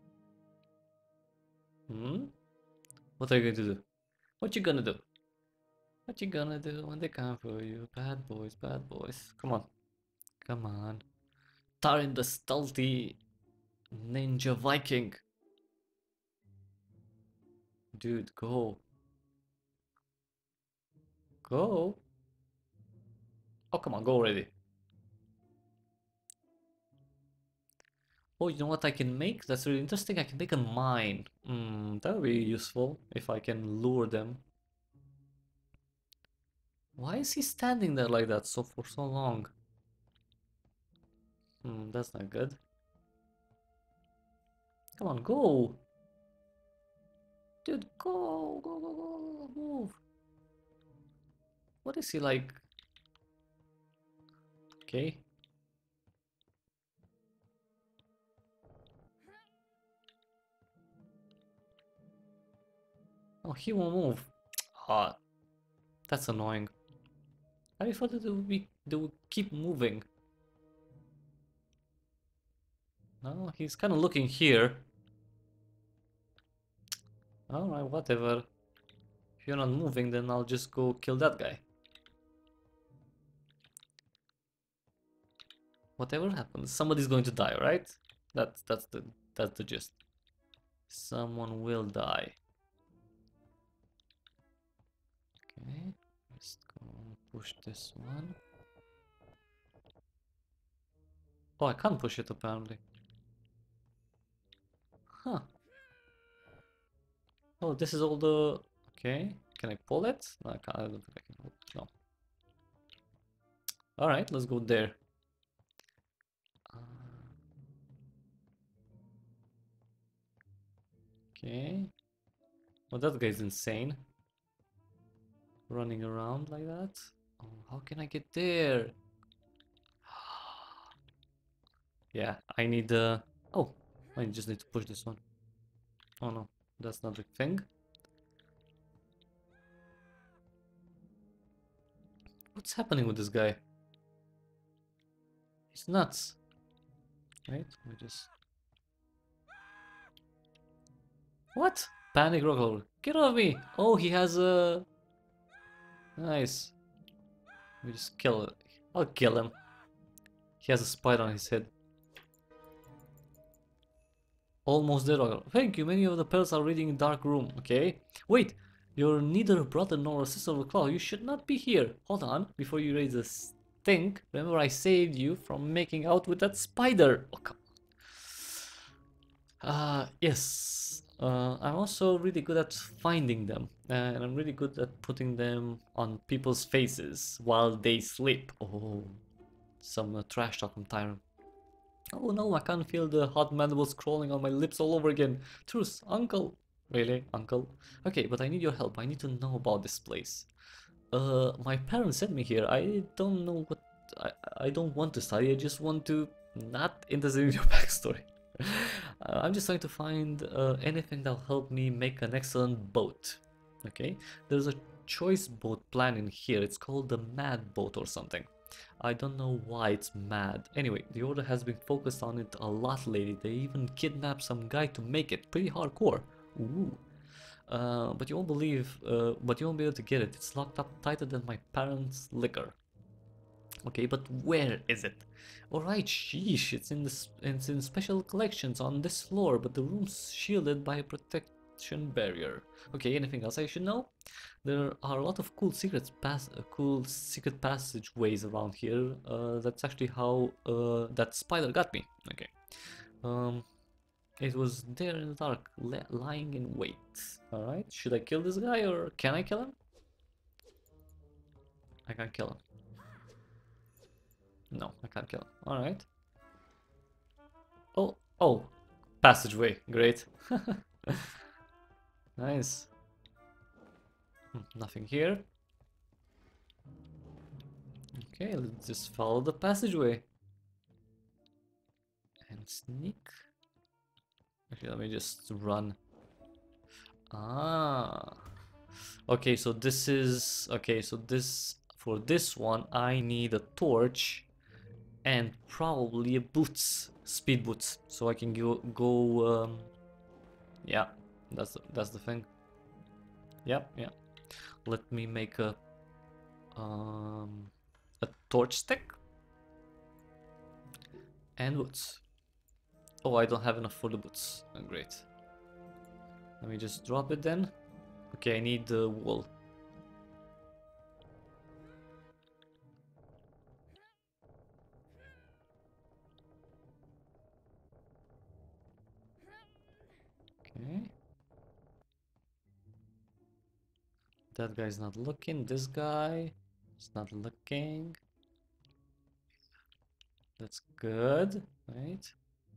Hmm? What are you going to do? What you gonna do? What you gonna do when they come for you? Bad boys, bad boys. Come on. Come on. Tyrim the stealthy ninja Viking. Dude, go. Go. Oh, come on, go already. Oh, you know what I can make? That's really interesting. I can make a mine. Hmm, that would be useful if I can lure them. Why is he standing there like that so for so long? Hmm, that's not good. Come on, go! Dude, go! Go, go, go! Move! What is he like? Okay. Oh, he won't move. Ah, that's annoying. I thought that they would be they would keep moving. No, he's kind of looking here. Alright, whatever. If you're not moving, then I'll just go kill that guy. Whatever happens, somebody's going to die, right? That's that's the that's the gist. Someone will die. Okay, just go push this one. Oh, I can't push it apparently. Huh. Oh, this is all the... Okay, can I pull it? No, I can't. I don't think I can pull it. No. Alright, let's go there. Uh, okay. Well, that guy's insane. Running around like that. Oh, how can I get there? Yeah, I need uh oh, I just need to push this one. Oh no, that's not the thing. What's happening with this guy? He's nuts. Right, we just... What? Panic roll. Get off me! Oh, he has a... Nice. We just kill it. I'll kill him. He has a spider on his head. Almost dead. Thank you. Many of the pets are reading in dark room. Okay. Wait. You're neither a brother nor a sister of a claw. You should not be here. Hold on. Before you raise a stink, remember I saved you from making out with that spider. Oh, come on. Uh, yes. Uh, I'm also really good at finding them. Uh, and I'm really good at putting them on people's faces while they sleep. Oh, some uh, trash talk from Tyrim. Oh no, I can't feel the hot mandibles crawling on my lips all over again. Truce, uncle. Really, uncle? Okay, but I need your help. I need to know about this place. Uh, my parents sent me here. I don't know what... I, I don't want to study. I just want to... Not interested in your backstory. uh, I'm just trying to find uh, anything that'll help me make an excellent boat. Okay? There's a choice boat plan in here. It's called the Mad Boat or something. I don't know why it's mad. Anyway, the order has been focused on it a lot lately. They even kidnapped some guy to make it. Pretty hardcore. Ooh. Uh, but you won't believe, uh, but you won't be able to get it. It's locked up tighter than my parents' liquor. Okay, but where is it? Alright, sheesh, it's in this it's in special collections on this floor, but the room's shielded by a protection barrier. Okay, anything else I should know? There are a lot of cool secrets pass uh, cool secret passageways around here. Uh, that's actually how uh, that spider got me. Okay. Um it was there in the dark, lying in wait. Alright, should I kill this guy or can I kill him? I can't kill him. No, I can't kill him. Alright. Oh, oh, passageway, great. Nice. Hmm, nothing here. Okay, let's just follow the passageway. And sneak. Okay, let me just run. Ah. Okay, so this is... Okay, so this... For this one, I need a torch. And probably a boots. Speed boots. So I can go... go um, yeah, that's the, that's the thing. Yep, yeah. Let me make a... Um, a torch stick. And boots. Oh, I don't have enough for the boots. Oh, great. Let me just drop it then. Okay, I need the wool. Okay. That guy's not looking. This guy is not looking. That's good. Right.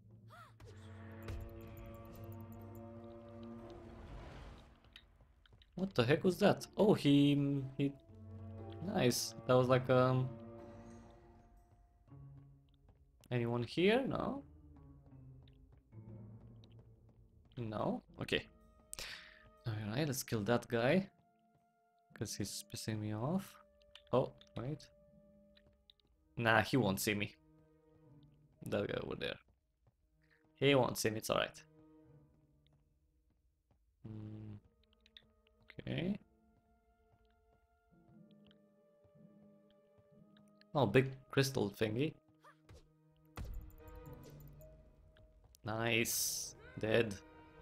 What the heck was that? Oh, he he. Nice. That was like um. Anyone here? No. No. Okay. All right. Let's kill that guy. Cause he's pissing me off. Oh, wait. Nah, he won't see me. That guy over there. He won't see me. It's alright. Mm, okay. Oh, big crystal thingy. Nice. Dead.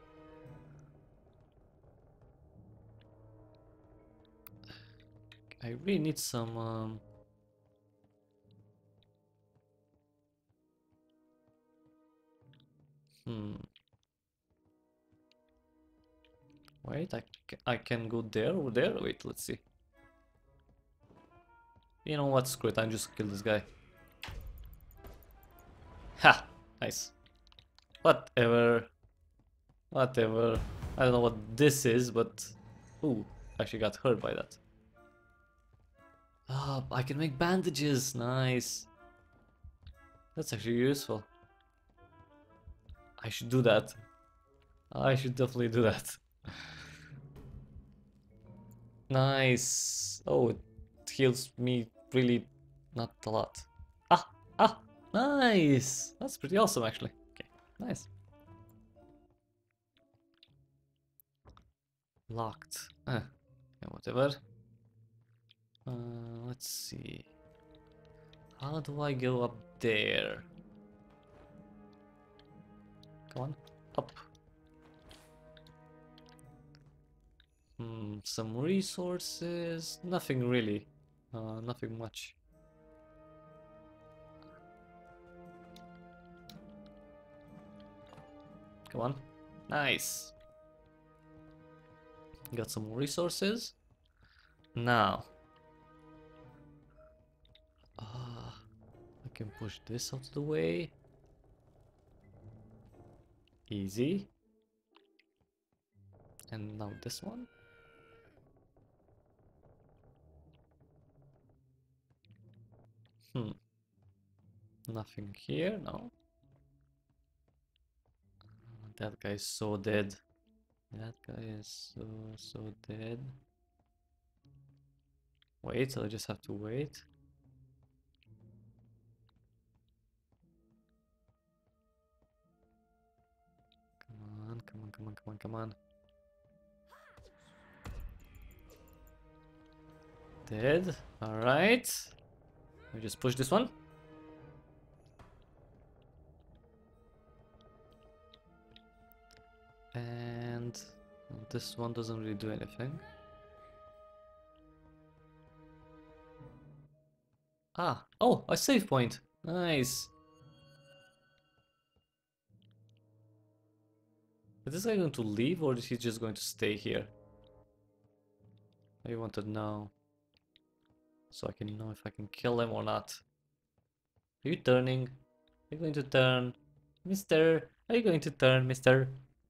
I really need some... Um... Hmm. Wait, I, ca I can go there or there? Wait, let's see. You know what? Screw it, I'm just kill this guy. Ha! Nice. Whatever. Whatever. I don't know what this is, but... Ooh, actually got hurt by that. Ah, oh, I can make bandages. Nice. That's actually useful. I should do that. I should definitely do that. Nice. Oh, it heals me really not a lot. Ah, ah, nice. That's pretty awesome actually. Okay, nice. Locked. Uh, yeah, whatever. Uh, let's see. How do I go up there? Come on, up. Hmm, some resources. Nothing really. Uh, nothing much. Come on. Nice. Got some more resources. Now. Uh, I can push this out of the way. Easy. And now this one. Hmm. Nothing here, no. That guy is so dead. That guy is so, so dead. Wait, so I just have to wait. Come on, come on, come on, come on, come on. Dead. Alright. We just push this one. And this one doesn't really do anything. Ah, oh, a save point. Nice. Is this guy going to leave or is he just going to stay here? I want to know. So I can know if I can kill him or not. Are you turning? Are you going to turn? Mister? Are you going to turn, mister?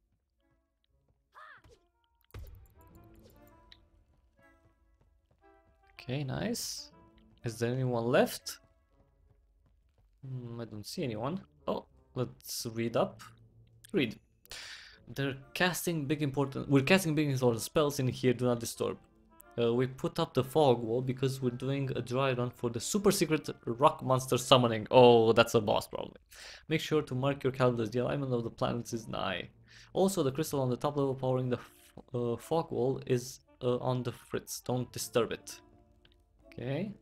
Okay, nice. Is there anyone left? Hmm, I don't see anyone. Oh, let's read up. Read. They're casting big important. We're casting big important spells in here. Do not disturb. Uh, we put up the fog wall because we're doing a dry run for the super secret rock monster summoning. Oh, that's a boss probably. Make sure to mark your calendars. The alignment of the planets is nigh. Also, the crystal on the top level powering the uh, fog wall is uh, on the fritz. Don't disturb it. Okay.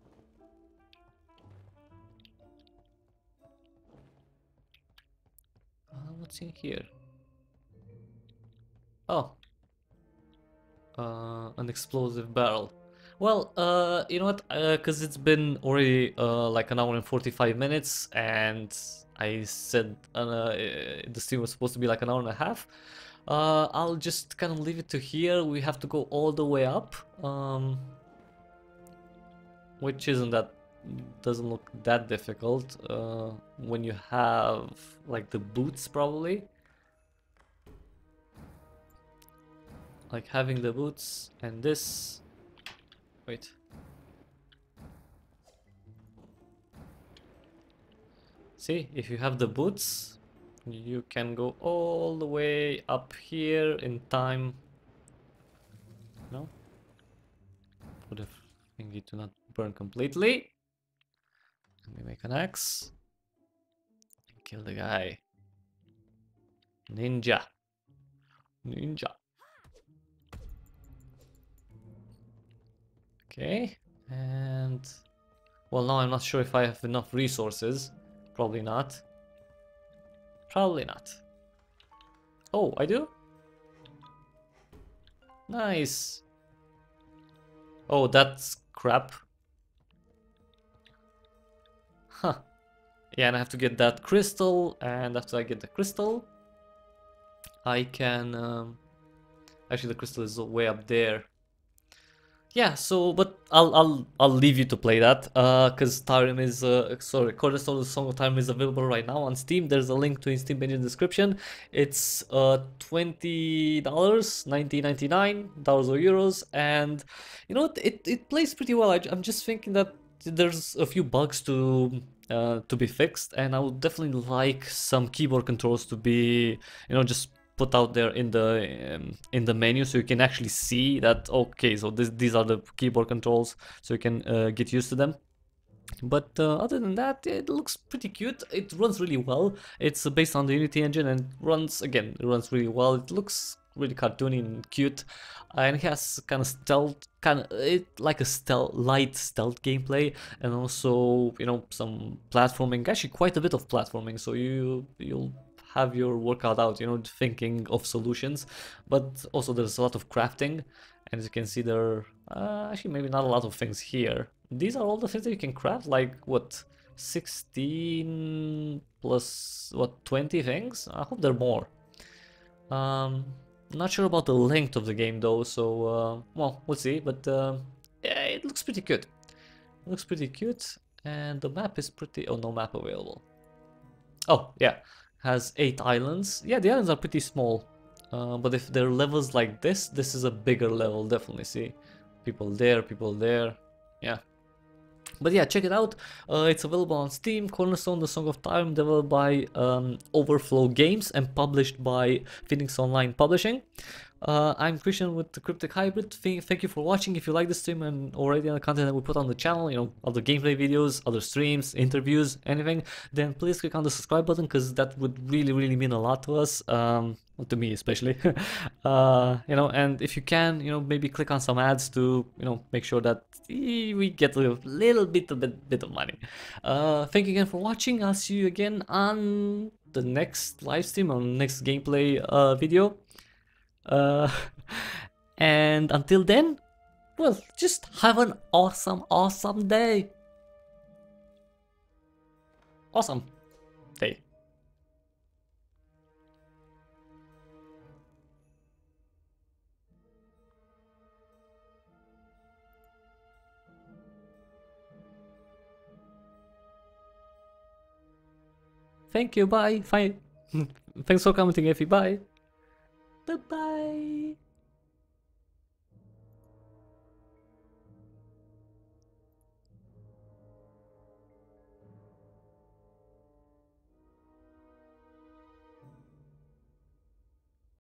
Uh, what's in here? Oh. Uh, an explosive barrel. Well, uh, you know what? Uh, cause it's been already uh like an hour and forty-five minutes, and I said uh, the stream was supposed to be like an hour and a half. Uh, I'll just kind of leave it to here. We have to go all the way up, um, which isn't that doesn't look that difficult. Uh, when you have like the boots, probably. Like having the boots and this. Wait. See, if you have the boots, you can go all the way up here in time. No? For the thingy to not burn completely. Let me make an axe. And kill the guy. Ninja. Ninja. Okay, and well, now I'm not sure if I have enough resources. Probably not. Probably not. Oh, I do? Nice. Oh, that's crap. Huh. Yeah, and I have to get that crystal, and after I get the crystal, I can... Um... Actually, the crystal is way up there. Yeah, so, but I'll I'll I'll leave you to play that, uh, cause Tyrim is uh, sorry, Cornerstone, the Song of Tyrim is available right now on Steam. There's a link to his Steam page in the description. It's uh twenty dollars, nineteen ninety nine dollars or euros, and you know what? It it plays pretty well. I, I'm just thinking that there's a few bugs to uh to be fixed, and I would definitely like some keyboard controls to be, you know, just put out there in the um, in the menu, so you can actually see that, okay, so this, these are the keyboard controls, so you can uh, get used to them. But uh, other than that, it looks pretty cute. It runs really well. It's uh, based on the Unity engine and runs, again, it runs really well. It looks really cartoony and cute, and it has kind of stealth, kind of it like a stealth, light stealth gameplay, and also you know some platforming. Actually, quite a bit of platforming. So you you'll have your workout out, you know, thinking of solutions, but also there's a lot of crafting, and as you can see there, uh, actually maybe not a lot of things here. These are all the things that you can craft, like what, sixteen plus what, twenty things? I hope there are more. Um, not sure about the length of the game though, so uh, well, we'll see, but uh, yeah, it looks pretty good. It looks pretty cute, and the map is pretty, oh, no map available. Oh, yeah, has eight islands. Yeah, the islands are pretty small, uh, but if they're levels like this, this is a bigger level, definitely. See, people there, people there, yeah. But yeah, check it out. Uh, it's available on Steam. Cornerstone, the Song of Tyrim, developed by um, Overflow Games and published by Phoenix Online Publishing. Uh, I'm Christian with the Cryptic Hybrid. Th thank you for watching. If you like the stream and already on the content that we put on the channel, you know, other gameplay videos, other streams, interviews, anything, then please click on the subscribe button, because that would really, really mean a lot to us. Um, well, to me especially. uh, you know, and if you can, you know, maybe click on some ads to, you know, make sure that we get a little bit, a bit, bit of money. Uh, thank you again for watching. I'll see you again on the next live stream, on next gameplay uh, video. Uh, and until then, well, just have an awesome, awesome day. Awesome day. Thank you, bye. Fine. Thanks for commenting, Effie. Bye. Bye-bye.